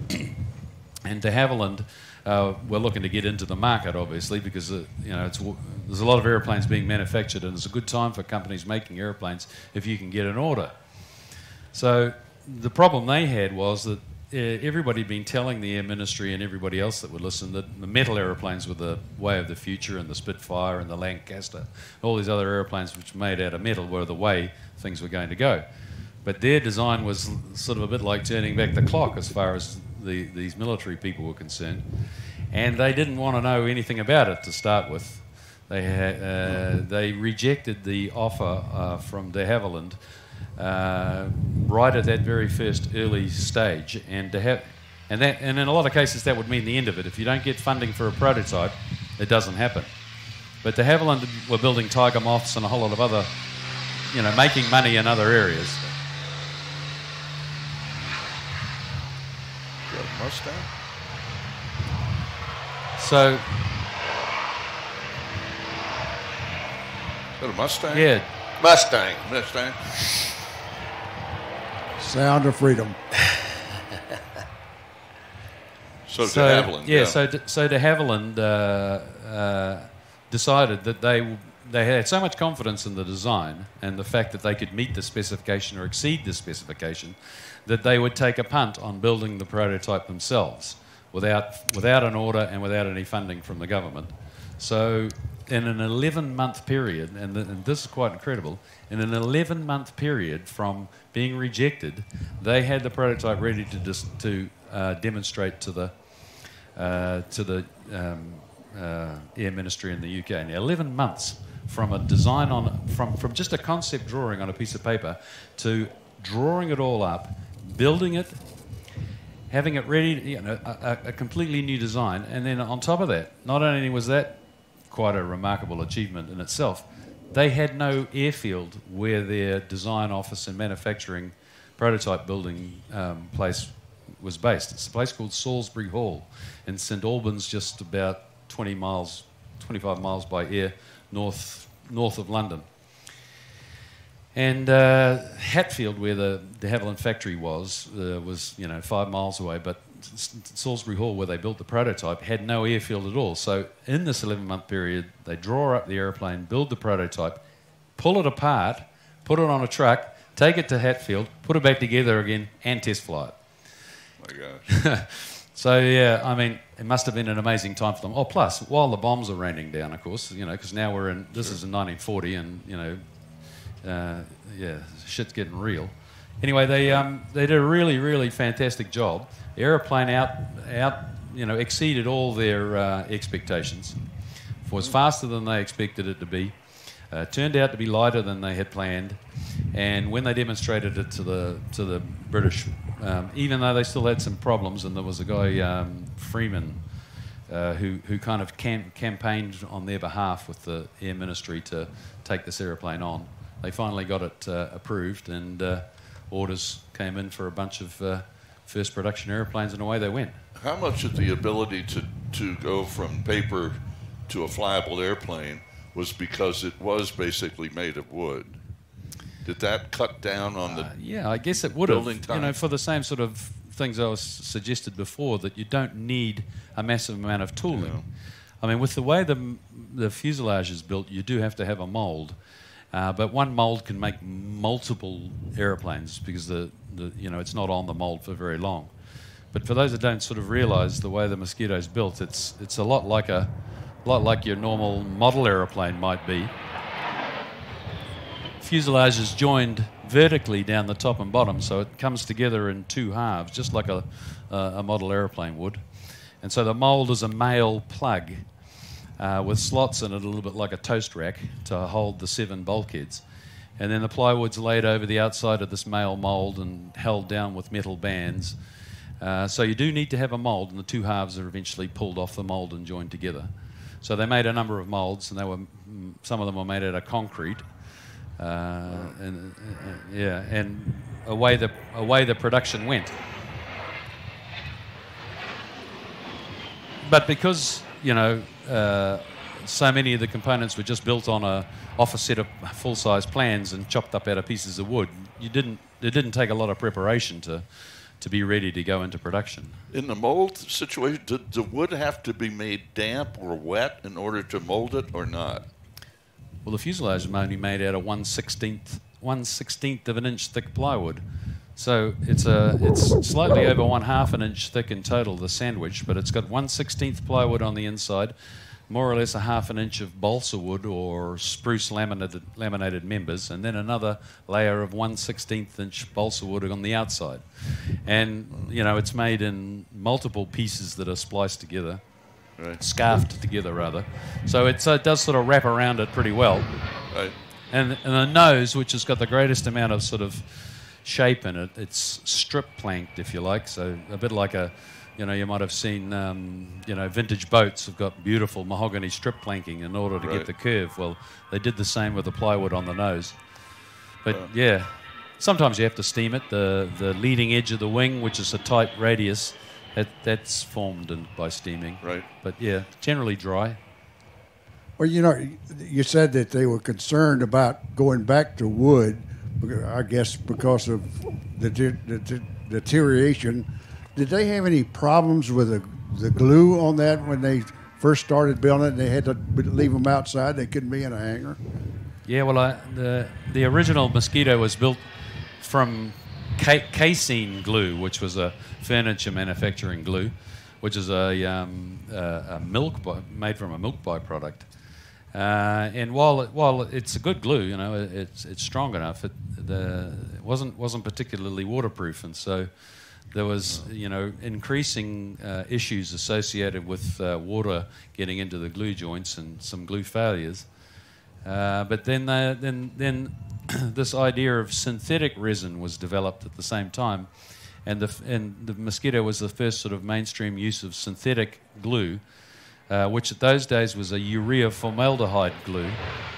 And de Havilland, uh, we're looking to get into the market, obviously, because uh, you know it's, there's a lot of airplanes being manufactured, and it's a good time for companies making airplanes if you can get an order. So the problem they had was that uh, everybody had been telling the Air Ministry and everybody else that would listen that the metal airplanes were the way of the future, and the Spitfire and the Lancaster, all these other airplanes which were made out of metal were the way things were going to go. But their design was sort of a bit like turning back the clock as far as The, these military people were concerned, and they didn't want to know anything about it to start with. They ha- uh, they rejected the offer uh, from de Havilland uh, right at that very first early stage, and to have, and that, and in a lot of cases that would mean the end of it. If you don't get funding for a prototype, it doesn't happen. But de Havilland were building Tiger Moths and a whole lot of other, you know, making money in other areas. Mustang? So... Is that a Mustang? Yeah. Mustang. Mustang. Sound of freedom. so, so de Havilland. Yeah, yeah. so de, so de Havilland uh, uh, decided that they they had so much confidence in the design and the fact that they could meet the specification or exceed the specification that they would take a punt on building the prototype themselves without without an order and without any funding from the government. So in an eleven-month period, and, th and this is quite incredible, in an eleven-month period from being rejected, they had the prototype ready to dis to uh, demonstrate to the uh, to the um, uh, Air Ministry in the U K. And eleven months from a design on from from just a concept drawing on a piece of paper to drawing it all up, building it, having it ready, you know, a, a completely new design, and then on top of that, not only was that quite a remarkable achievement in itself, they had no airfield where their design office and manufacturing prototype building um, place was based. It's a place called Salisbury Hall in Saint Albans, just about twenty miles, twenty-five miles by air north north of London. And uh, Hatfield, where the de Havilland factory was, uh, was you know five miles away. But Salisbury Hall, where they built the prototype, had no airfield at all. So in this eleven-month period, they draw up the airplane, build the prototype, pull it apart, put it on a truck, take it to Hatfield, put it back together again, and test fly it. Oh my gosh. So yeah, I mean, it must have been an amazing time for them. Oh, plus while the bombs are raining down, of course, you know, because now we're in. This sure. is in nineteen forty, and you know. Uh, yeah, shit's getting real. Anyway, they um, they did a really, really fantastic job. The aeroplane out, out, you know, exceeded all their uh, expectations. It was faster than they expected it to be. Uh, turned out to be lighter than they had planned. And when they demonstrated it to the to the British um, even though they still had some problems, and there was a guy, um, Freeman, uh, who, who kind of cam campaigned on their behalf with the Air Ministry to take this aeroplane on. They finally got it uh, approved, and uh, orders came in for a bunch of uh, first production airplanes, and away they went. How much of the ability to, to go from paper to a flyable airplane was because it was basically made of wood? Did that cut down on the uh, yeah, I guess it would have. building time? You know, for the same sort of things I was suggested before, that you don't need a massive amount of tooling. Yeah. I mean, with the way the the fuselage is built, you do have to have a mould, uh, but one mould can make multiple airplanes because the, the you know it's not on the mould for very long. But for those that don't sort of realise the way the Mosquito is built, it's it's a lot like a lot like your normal model aeroplane might be. Fuselage is joined vertically down the top and bottom, so it comes together in two halves, just like a, uh, a model aeroplane would. And so the mould is a male plug uh, with slots in it, a little bit like a toast rack, to hold the seven bulkheads. And then the plywood's laid over the outside of this male mould and held down with metal bands. Uh, so you do need to have a mould, and the two halves are eventually pulled off the mould and joined together. So they made a number of moulds, and they were some of them were made out of concrete. Uh, and uh, yeah, and away the away the production went. But because you know uh, so many of the components were just built on a off a set of full-size plans and chopped up out of pieces of wood, you didn't it didn't take a lot of preparation to to be ready to go into production. In the mold situation, did the wood have to be made damp or wet in order to mold it, or not? Well, the fuselage is only made out of one sixteenth, one sixteenth of an inch thick plywood, so it's a it's slightly over one half an inch thick in total, the sandwich, but it's got one sixteenth plywood on the inside, more or less a half an inch of balsa wood or spruce laminated laminated members, and then another layer of one sixteenth inch balsa wood on the outside, and you know it's made in multiple pieces that are spliced together. Right. Scarfed together, rather. So it's, uh, it does sort of wrap around it pretty well. Right. And, and the nose, which has got the greatest amount of sort of shape in it, it's strip planked, if you like. So a bit like a, you know, you might have seen, um, you know, vintage boats have got beautiful mahogany strip planking in order to right. get the curve. Well, they did the same with the plywood on the nose. But uh. yeah, sometimes you have to steam it. The, the leading edge of the wing, which is a tight radius, That, that's formed in, by steaming. Right. But, yeah, generally dry. Well, you know, you said that they were concerned about going back to wood, I guess because of the, de the deterioration. Did they have any problems with the, the glue on that when they first started building it and they had to leave them outside? They couldn't be in a hangar? Yeah, well, I, the, the original Mosquito was built from ca casein glue, which was a furniture manufacturing glue, which is a, um, a, a milk by, made from a milk byproduct. Uh, and while it, while it's a good glue, you know, it, it's it's strong enough. It, the, it wasn't wasn't particularly waterproof, and so there was you know increasing uh, issues associated with uh, water getting into the glue joints and some glue failures. Uh, but then they, then then this idea of synthetic resin was developed at the same time. And the, and the Mosquito was the first sort of mainstream use of synthetic glue, uh, which at those days was a urea formaldehyde glue,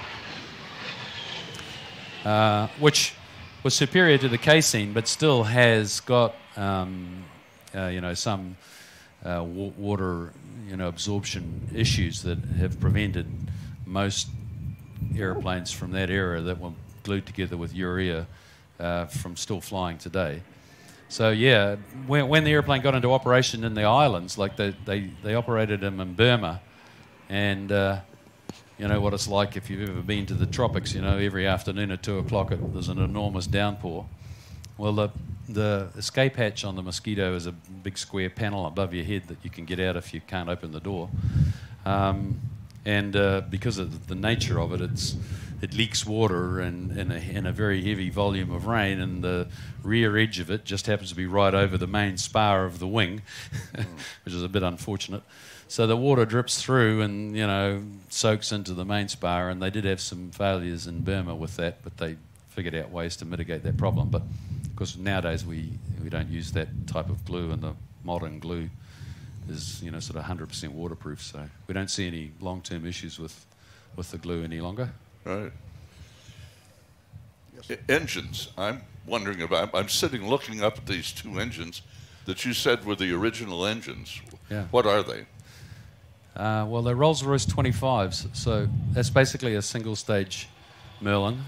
uh, which was superior to the casein, but still has got um, uh, you know some uh, wa water you know absorption issues that have prevented most airplanes from that era that were glued together with urea uh, from still flying today. So yeah, when, when the airplane got into operation in the islands, like they, they, they operated them in Burma, and uh, you know what it's like if you've ever been to the tropics, you know, every afternoon at two o'clock it, there's an enormous downpour. Well, the, the escape hatch on the Mosquito is a big square panel above your head that you can get out if you can't open the door. Um, and uh, because of the nature of it, it's it leaks water and in a, in a very heavy volume of rain, and the rear edge of it just happens to be right over the main spar of the wing, which is a bit unfortunate. So the water drips through and, you know, soaks into the main spar, and they did have some failures in Burma with that, but they figured out ways to mitigate that problem. But Because nowadays we, we don't use that type of glue, and the modern glue is, you know, sort of one hundred percent waterproof, so we don't see any long-term issues with, with the glue any longer. Right. Yes. Engines, I'm wondering about, I'm sitting looking up at these two engines that you said were the original engines. Yeah. What are they? Uh, well, they're Rolls-Royce twenty-fives, so that's basically a single-stage Merlin.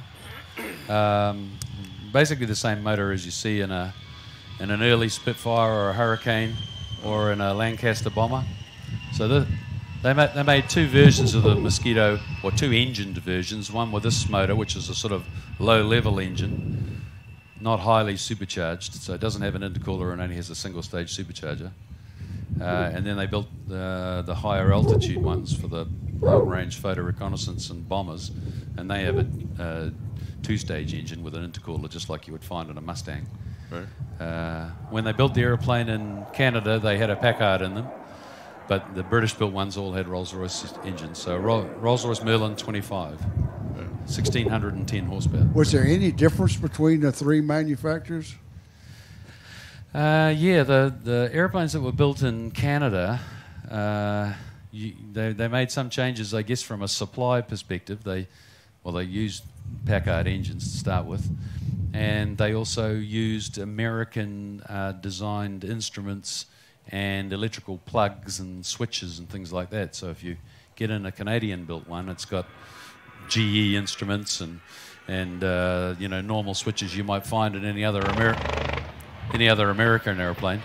Um, basically the same motor as you see in a in an early Spitfire or a Hurricane or in a Lancaster bomber. So the, they, ma they made two versions of the Mosquito, or two engined versions, one with this motor, which is a sort of low-level engine, not highly supercharged, so it doesn't have an intercooler and only has a single-stage supercharger. Uh, and then they built the, the higher altitude ones for the long-range photo reconnaissance and bombers, and they have a, a two-stage engine with an intercooler, just like you would find in a Mustang. Right. Uh, when they built the aeroplane in Canada, they had a Packard in them, but the British-built ones all had Rolls-Royce engines. So Ro Rolls-Royce Merlin twenty-five, yeah. one thousand six hundred ten horsepower. Was there any difference between the three manufacturers? Uh, yeah, the, the airplanes that were built in Canada, uh, you, they, they made some changes, I guess, from a supply perspective. They, well, they used Packard engines to start with, and they also used American-designed uh, instruments and electrical plugs and switches and things like that. So if you get in a Canadian-built one, it's got G E instruments and, and uh, you know, normal switches you might find in any other American... any other American airplane,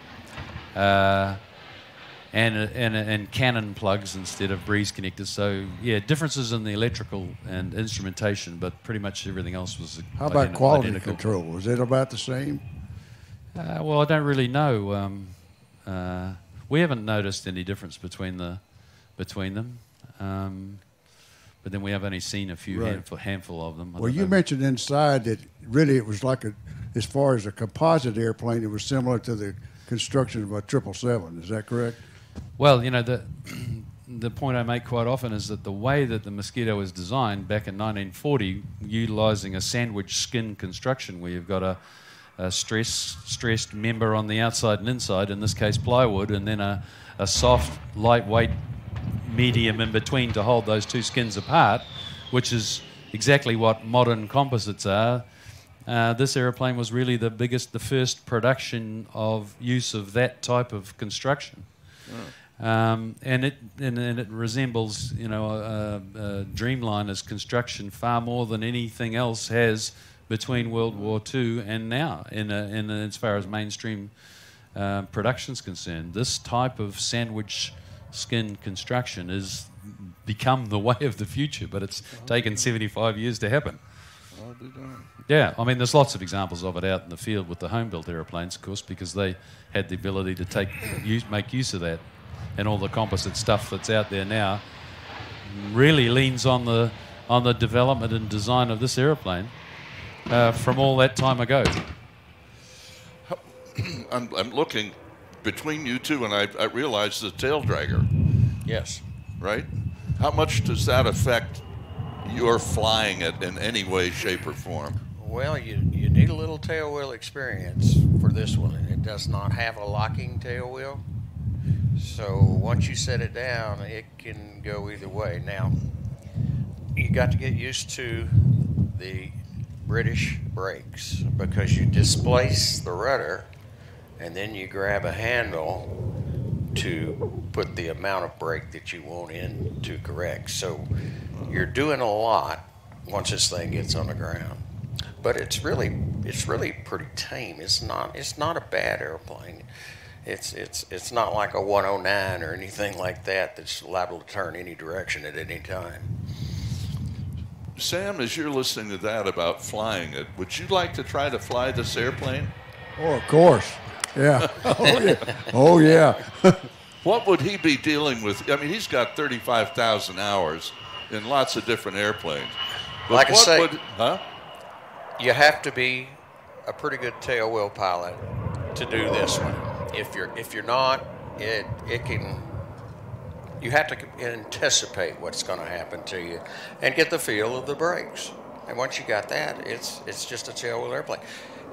uh, and, and and Canon plugs instead of breeze connectors. So yeah, differences in the electrical and instrumentation, but pretty much everything else was How about identi quality identical. control? Was it about the same? Uh, well, I don't really know. Um, uh, we haven't noticed any difference between the between them. Um, but then we have only seen a few Right. handful, handful of them. I Well, don't you know. mentioned inside that really it was like a, as far as a composite airplane, it was similar to the construction of a triple seven. Is that correct? Well, you know, the the point I make quite often is that the way that the Mosquito was designed back in nineteen forty, utilizing a sandwich skin construction where you've got a, a stress, stressed member on the outside and inside, in this case plywood, and then a, a soft, lightweight medium in between to hold those two skins apart, which is exactly what modern composites are. Uh, this aeroplane was really the biggest, the first production of use of that type of construction. Oh. Um, and it and, and it resembles, you know, a, a Dreamliner's construction far more than anything else has between World War Two and now, in, a, in a, as far as mainstream uh, production's concerned. This type of sandwich skin construction has become the way of the future, but it's oh, taken seventy-five years to happen. I'll be darned. Yeah, I mean, there's lots of examples of it out in the field with the home-built aeroplanes, of course, because they had the ability to take use, make use of that. And all the composite stuff that's out there now really leans on the on the development and design of this aeroplane uh, from all that time ago. I'm, I'm looking between you two, and I, I realize the tail dragger. Yes. Right? How much does that affect your flying it in any way, shape, or form? Well, you, you need a little tail wheel experience for this one. It does not have a locking tail wheel. So once you set it down, it can go either way. Now, you got to get used to the British brakes, because you displace the rudder and then you grab a handle to put the amount of brake that you want in to correct. So you're doing a lot once this thing gets on the ground. But it's really it's really pretty tame. It's not it's not a bad airplane. It's it's it's not like a one oh nine or anything like that that's liable to turn any direction at any time. Sam, as you're listening to that about flying it, would you like to try to fly this airplane? Oh, of course. Yeah. Oh, yeah. Oh, yeah. What would he be dealing with? I mean, he's got thirty-five thousand hours in lots of different airplanes. But Like I what say, would, huh? you have to be a pretty good tail wheel pilot to do this one. If you're if you're not, it it can. You have to anticipate what's going to happen to you, and get the feel of the brakes. And once you got that, it's it's just a tail wheel airplane.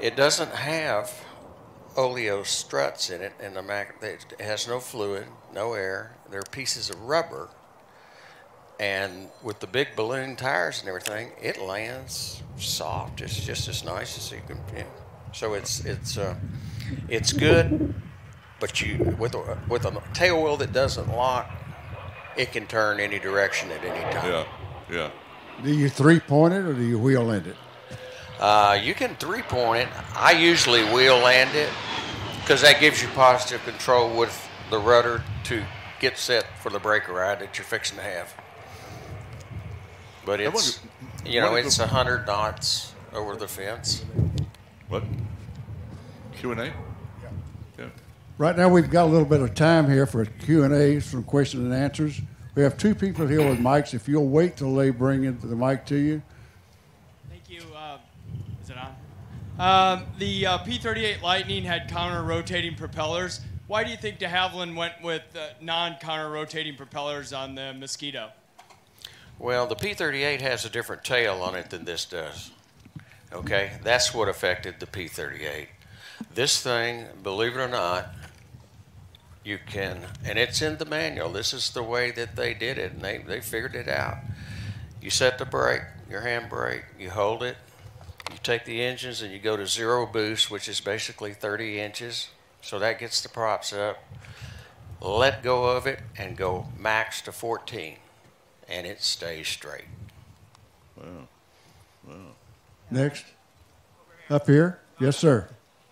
it doesn't have oleo struts in it, and the Mac, it has no fluid, no air. They're pieces of rubber, and with the big balloon tires and everything, it lands soft. It's just as nice as you can. You know. So it's it's uh, it's good, but you with a with a tail wheel that doesn't lock, it can turn any direction at any time. Yeah, yeah. Do you three-point it or do you wheel end it? Uh, you can three-point it. I usually wheel land it because that gives you positive control with the rudder to get set for the breaker ride that you're fixing to have. But it's, you know, it's a hundred knots over the fence. What? Q and A? Yeah. Yeah. Right now we've got a little bit of time here for Q and A, some questions and answers. We have two people here with mics. If you'll wait till they bring in the mic to you. Thank you. Uh, is it on? Um, the uh, P thirty-eight Lightning had counter-rotating propellers. Why do you think de Havilland went with uh, non-counter-rotating propellers on the Mosquito? Well, the P thirty-eight has a different tail on it than this does. Okay, that's what affected the P thirty-eight. This thing, believe it or not, you can, and it's in the manual. This is the way that they did it, and they, they figured it out. You set the brake, your hand brake, you hold it, you take the engines and you go to zero boost, which is basically thirty inches. So that gets the props up. Let go of it and go max to fourteen, and it stays straight. Wow. Wow. Next. Up here. Yes, sir.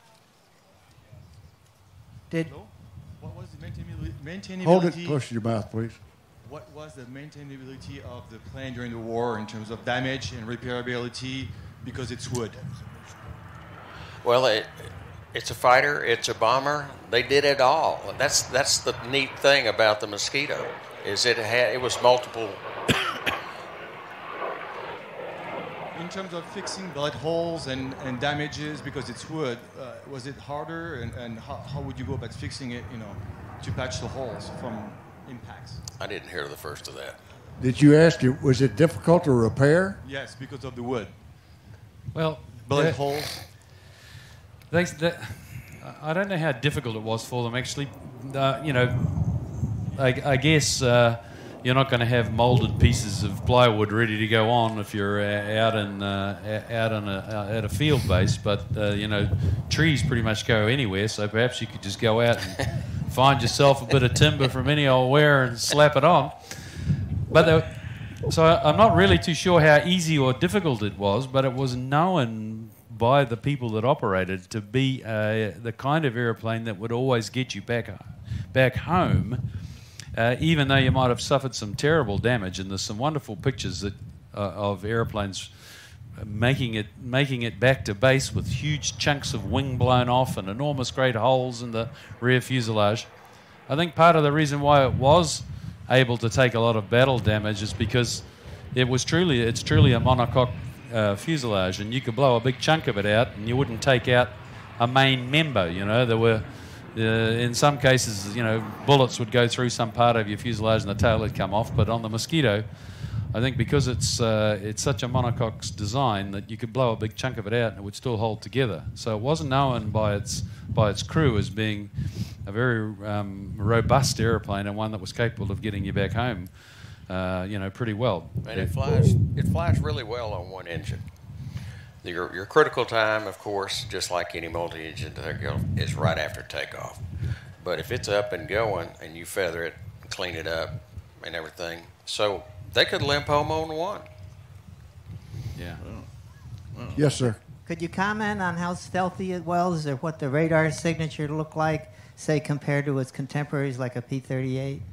Did What was the maintainability? maintainability Hold it close to your mouth, please. What was the maintainability of the plane during the war in terms of damage and repairability because it's wood? Well, it, it's a fighter, it's a bomber. They did it all. That's that's the neat thing about the Mosquito, is it had it was multiple. In terms of fixing bullet holes and, and damages because it's wood, uh, was it harder, and, and how, how would you go about fixing it, you know, to patch the holes from impacts? I didn't hear the first of that. Did you ask, it, was it difficult to repair? Yes, because of the wood. Well, bullet they, holes. They, they, I don't know how difficult it was for them, actually. Uh, you know, I, I guess uh, you're not going to have moulded pieces of plywood ready to go on if you're uh, out in uh, out on a uh, at a field base. But uh, you know, trees pretty much go anywhere. So perhaps you could just go out and find yourself a bit of timber from any old where and slap it on. But they, so I'm not really too sure how easy or difficult it was. But it was known by the people that operated to be uh, the kind of airplane that would always get you back back home. Uh, even though you might have suffered some terrible damage, and there's some wonderful pictures that, uh, of airplanes making it making it back to base with huge chunks of wing blown off and enormous great holes in the rear fuselage. I think part of the reason why it was able to take a lot of battle damage is because it was truly it's truly a monocoque uh, fuselage, and you could blow a big chunk of it out, and you wouldn't take out a main member. You know, there were. Uh, in some cases, you know, bullets would go through some part of your fuselage and the tail would come off. But on the Mosquito, I think because it's uh, it's such a monocoque design that you could blow a big chunk of it out and it would still hold together. So it wasn't known by its by its crew as being a very um, robust airplane and one that was capable of getting you back home, uh, you know, pretty well. And it flies it flies really well on one engine. Your, your critical time, of course, just like any multi-engine takeoff, is right after takeoff. But if it's up and going and you feather it, clean it up, and everything, so they could limp home on one. Yeah. Oh. Yes, sir. Could you comment on how stealthy it was, or what the radar signature looked like, say, compared to its contemporaries like a P thirty-eight?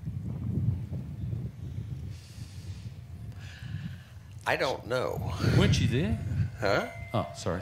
I don't know. Weren't you there? Huh? Oh, sorry.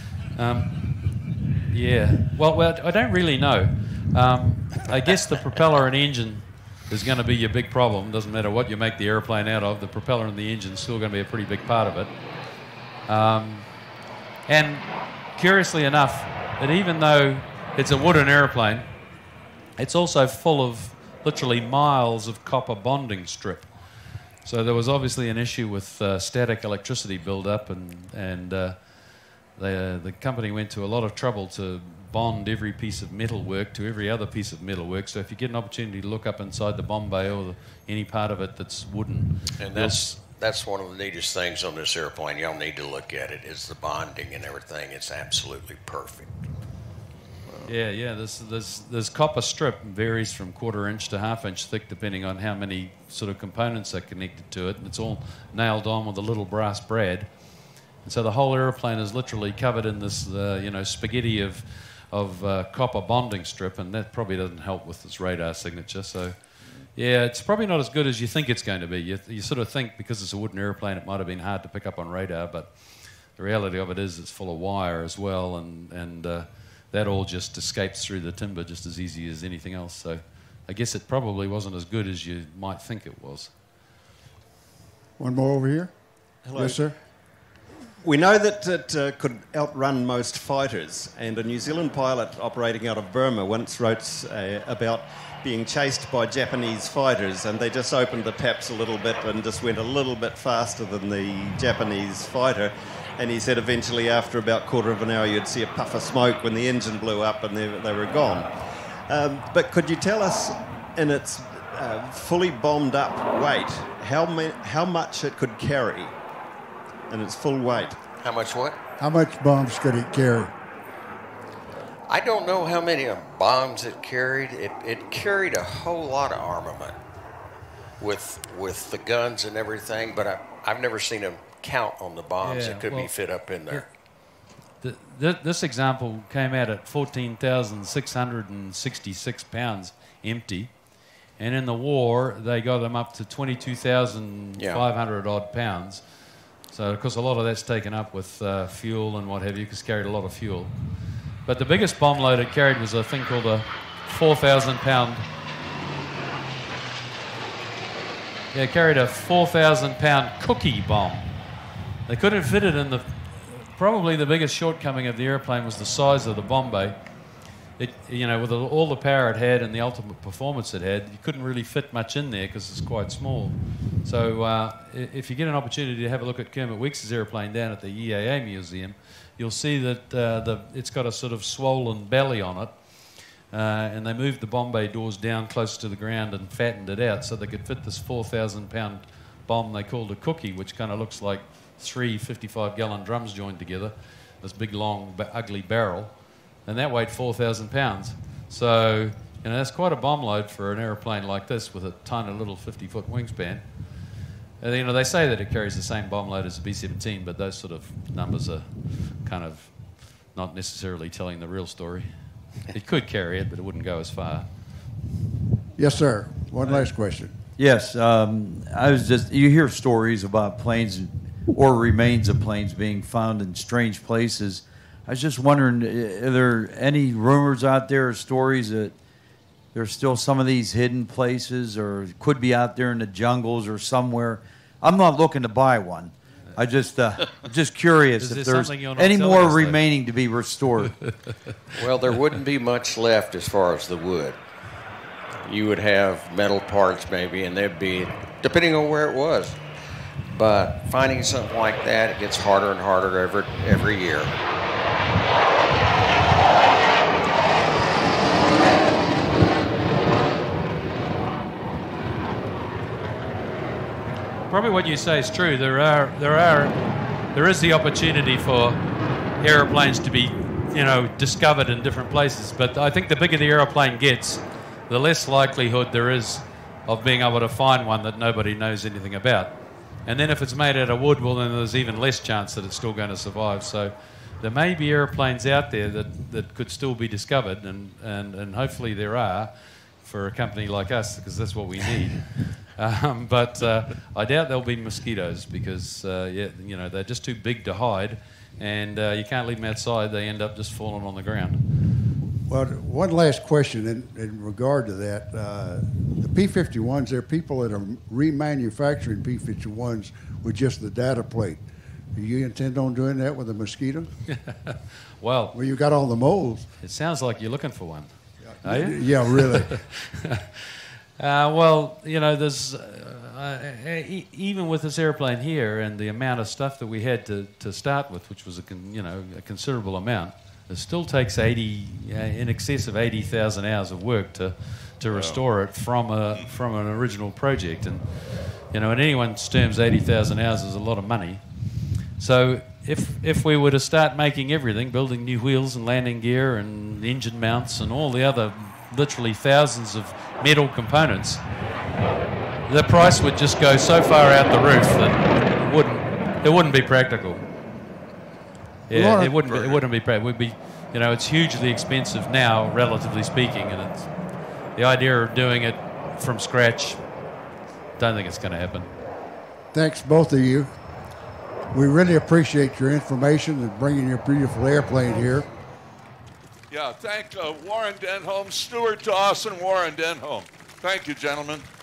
Um, yeah. Well, well, I don't really know. Um, I guess the propeller and engine is going to be your big problem. Doesn't matter what you make the airplane out of, the propeller and the engine is still going to be a pretty big part of it. Um, and curiously enough, that even though it's a wooden airplane, it's also full of literally miles of copper bonding strip. So there was obviously an issue with uh, static electricity buildup, and and uh, they, uh, the company went to a lot of trouble to bond every piece of metalwork to every other piece of metalwork. So if you get an opportunity to look up inside the bomb bay or the, any part of it that's wooden, and that's that's one of the neatest things on this airplane. Y'all need to look at it. Is the bonding and everything. It's absolutely perfect. Yeah, yeah. There's there's there's copper strip varies from quarter inch to half inch thick depending on how many sort of components are connected to it, and it's all nailed on with a little brass brad. And so the whole airplane is literally covered in this, uh, you know, spaghetti of of uh, copper bonding strip, and that probably doesn't help with its radar signature. So, yeah, it's probably not as good as you think it's going to be. You, you sort of think because it's a wooden airplane, it might have been hard to pick up on radar, but the reality of it is it's full of wire as well, and and uh, that all just escapes through the timber just as easy as anything else. So, I guess it probably wasn't as good as you might think it was. One more over here. Hello. Yes, sir. We know that it uh, could outrun most fighters, and a New Zealand pilot operating out of Burma once wrote uh, about being chased by Japanese fighters, and they just opened the taps a little bit and just went a little bit faster than the Japanese fighter. And he said eventually after about a quarter of an hour you'd see a puff of smoke when the engine blew up and they, they were gone. Um, but could you tell us, in its uh, fully bombed up weight, how, ma- how much it could carry? And its full weight. How much what? How much bombs could it carry? I don't know how many uh, bombs it carried. It, it carried a whole lot of armament with with the guns and everything, but I, I've never seen them count on the bombs Yeah, that could well, be fit up in there. The, th this example came out at fourteen thousand six hundred sixty-six pounds empty, and in the war they got them up to twenty-two thousand five hundred yeah. odd pounds. So, of course, a lot of that's taken up with uh, fuel and what have you, because it carried a lot of fuel. But the biggest bomb load it carried was a thing called a four thousand pound... Yeah, it carried a four thousand pound cookie bomb. They couldn't fit it in the... Probably the biggest shortcoming of the airplane was the size of the bomb bay. It, you know, with all the power it had and the ultimate performance it had, you couldn't really fit much in there because it's quite small. So uh, if you get an opportunity to have a look at Kermit Weeks' airplane down at the E A A Museum, you'll see that uh, the, it's got a sort of swollen belly on it, uh, and they moved the bomb bay doors down close to the ground and fattened it out so they could fit this four thousand pound bomb they called a cookie, which kind of looks like three fifty-five gallon drums joined together, this big, long, ugly barrel. And that weighed four thousand pounds. So, you know, that's quite a bomb load for an aeroplane like this with a tiny little fifty foot wingspan. And, you know, they say that it carries the same bomb load as a B seventeen, but those sort of numbers are kind of not necessarily telling the real story. It could carry it, but it wouldn't go as far. Yes, sir. One last question. Yes, um, I was just, you hear stories about planes or remains of planes being found in strange places. I was just wondering, are there any rumors out there or stories that there's still some of these hidden places or could be out there in the jungles or somewhere? I'm not looking to buy one. I just uh, just curious if there's any more remaining to be restored. Well, there wouldn't be much left as far as the wood. You would have metal parts maybe, and there'd be, depending on where it was. But finding something like that, it gets harder and harder every, every year. Probably what you say is true. There are, there are, there is the opportunity for aeroplanes to be, you know, discovered in different places. But I think the bigger the aeroplane gets, the less likelihood there is of being able to find one that nobody knows anything about. And then if it's made out of wood, well, then there's even less chance that it's still going to survive. So there may be airplanes out there that, that could still be discovered, and, and, and hopefully there are for a company like us, because that's what we need. um, but uh, I doubt there'll be mosquitoes because, uh, yeah, you know, they're just too big to hide, and uh, you can't leave them outside. They end up just falling on the ground. Well, one last question in, in regard to that. Uh, the P fifty-ones, there are people that are remanufacturing P fifty-ones with just the data plate. Do you intend on doing that with a Mosquito? well, well, you got all the molds. It sounds like you're looking for one. Yeah, Are you? Yeah, really. uh, well, you know, there's. Uh, uh, e even with this airplane here and the amount of stuff that we had to, to start with, which was a con you know a considerable amount, it still takes eighty, uh, in excess of eighty thousand hours of work to to restore it from a from an original project. And you know, in anyone's terms, eighty thousand hours is a lot of money. So if if we were to start making everything, building new wheels and landing gear and engine mounts and all the other literally thousands of metal components, the price would just go so far out the roof that it wouldn't it wouldn't be practical. Yeah, it wouldn't be, it wouldn't be practical. It would be, you know, it's hugely expensive now, relatively speaking, and it's the idea of doing it from scratch. Don't think it's going to happen. Thanks, both of you. We really appreciate your information and bringing your beautiful airplane here. Yeah, thank uh, Warren Denholm, Stuart Dawson, Warren Denholm. Thank you, gentlemen.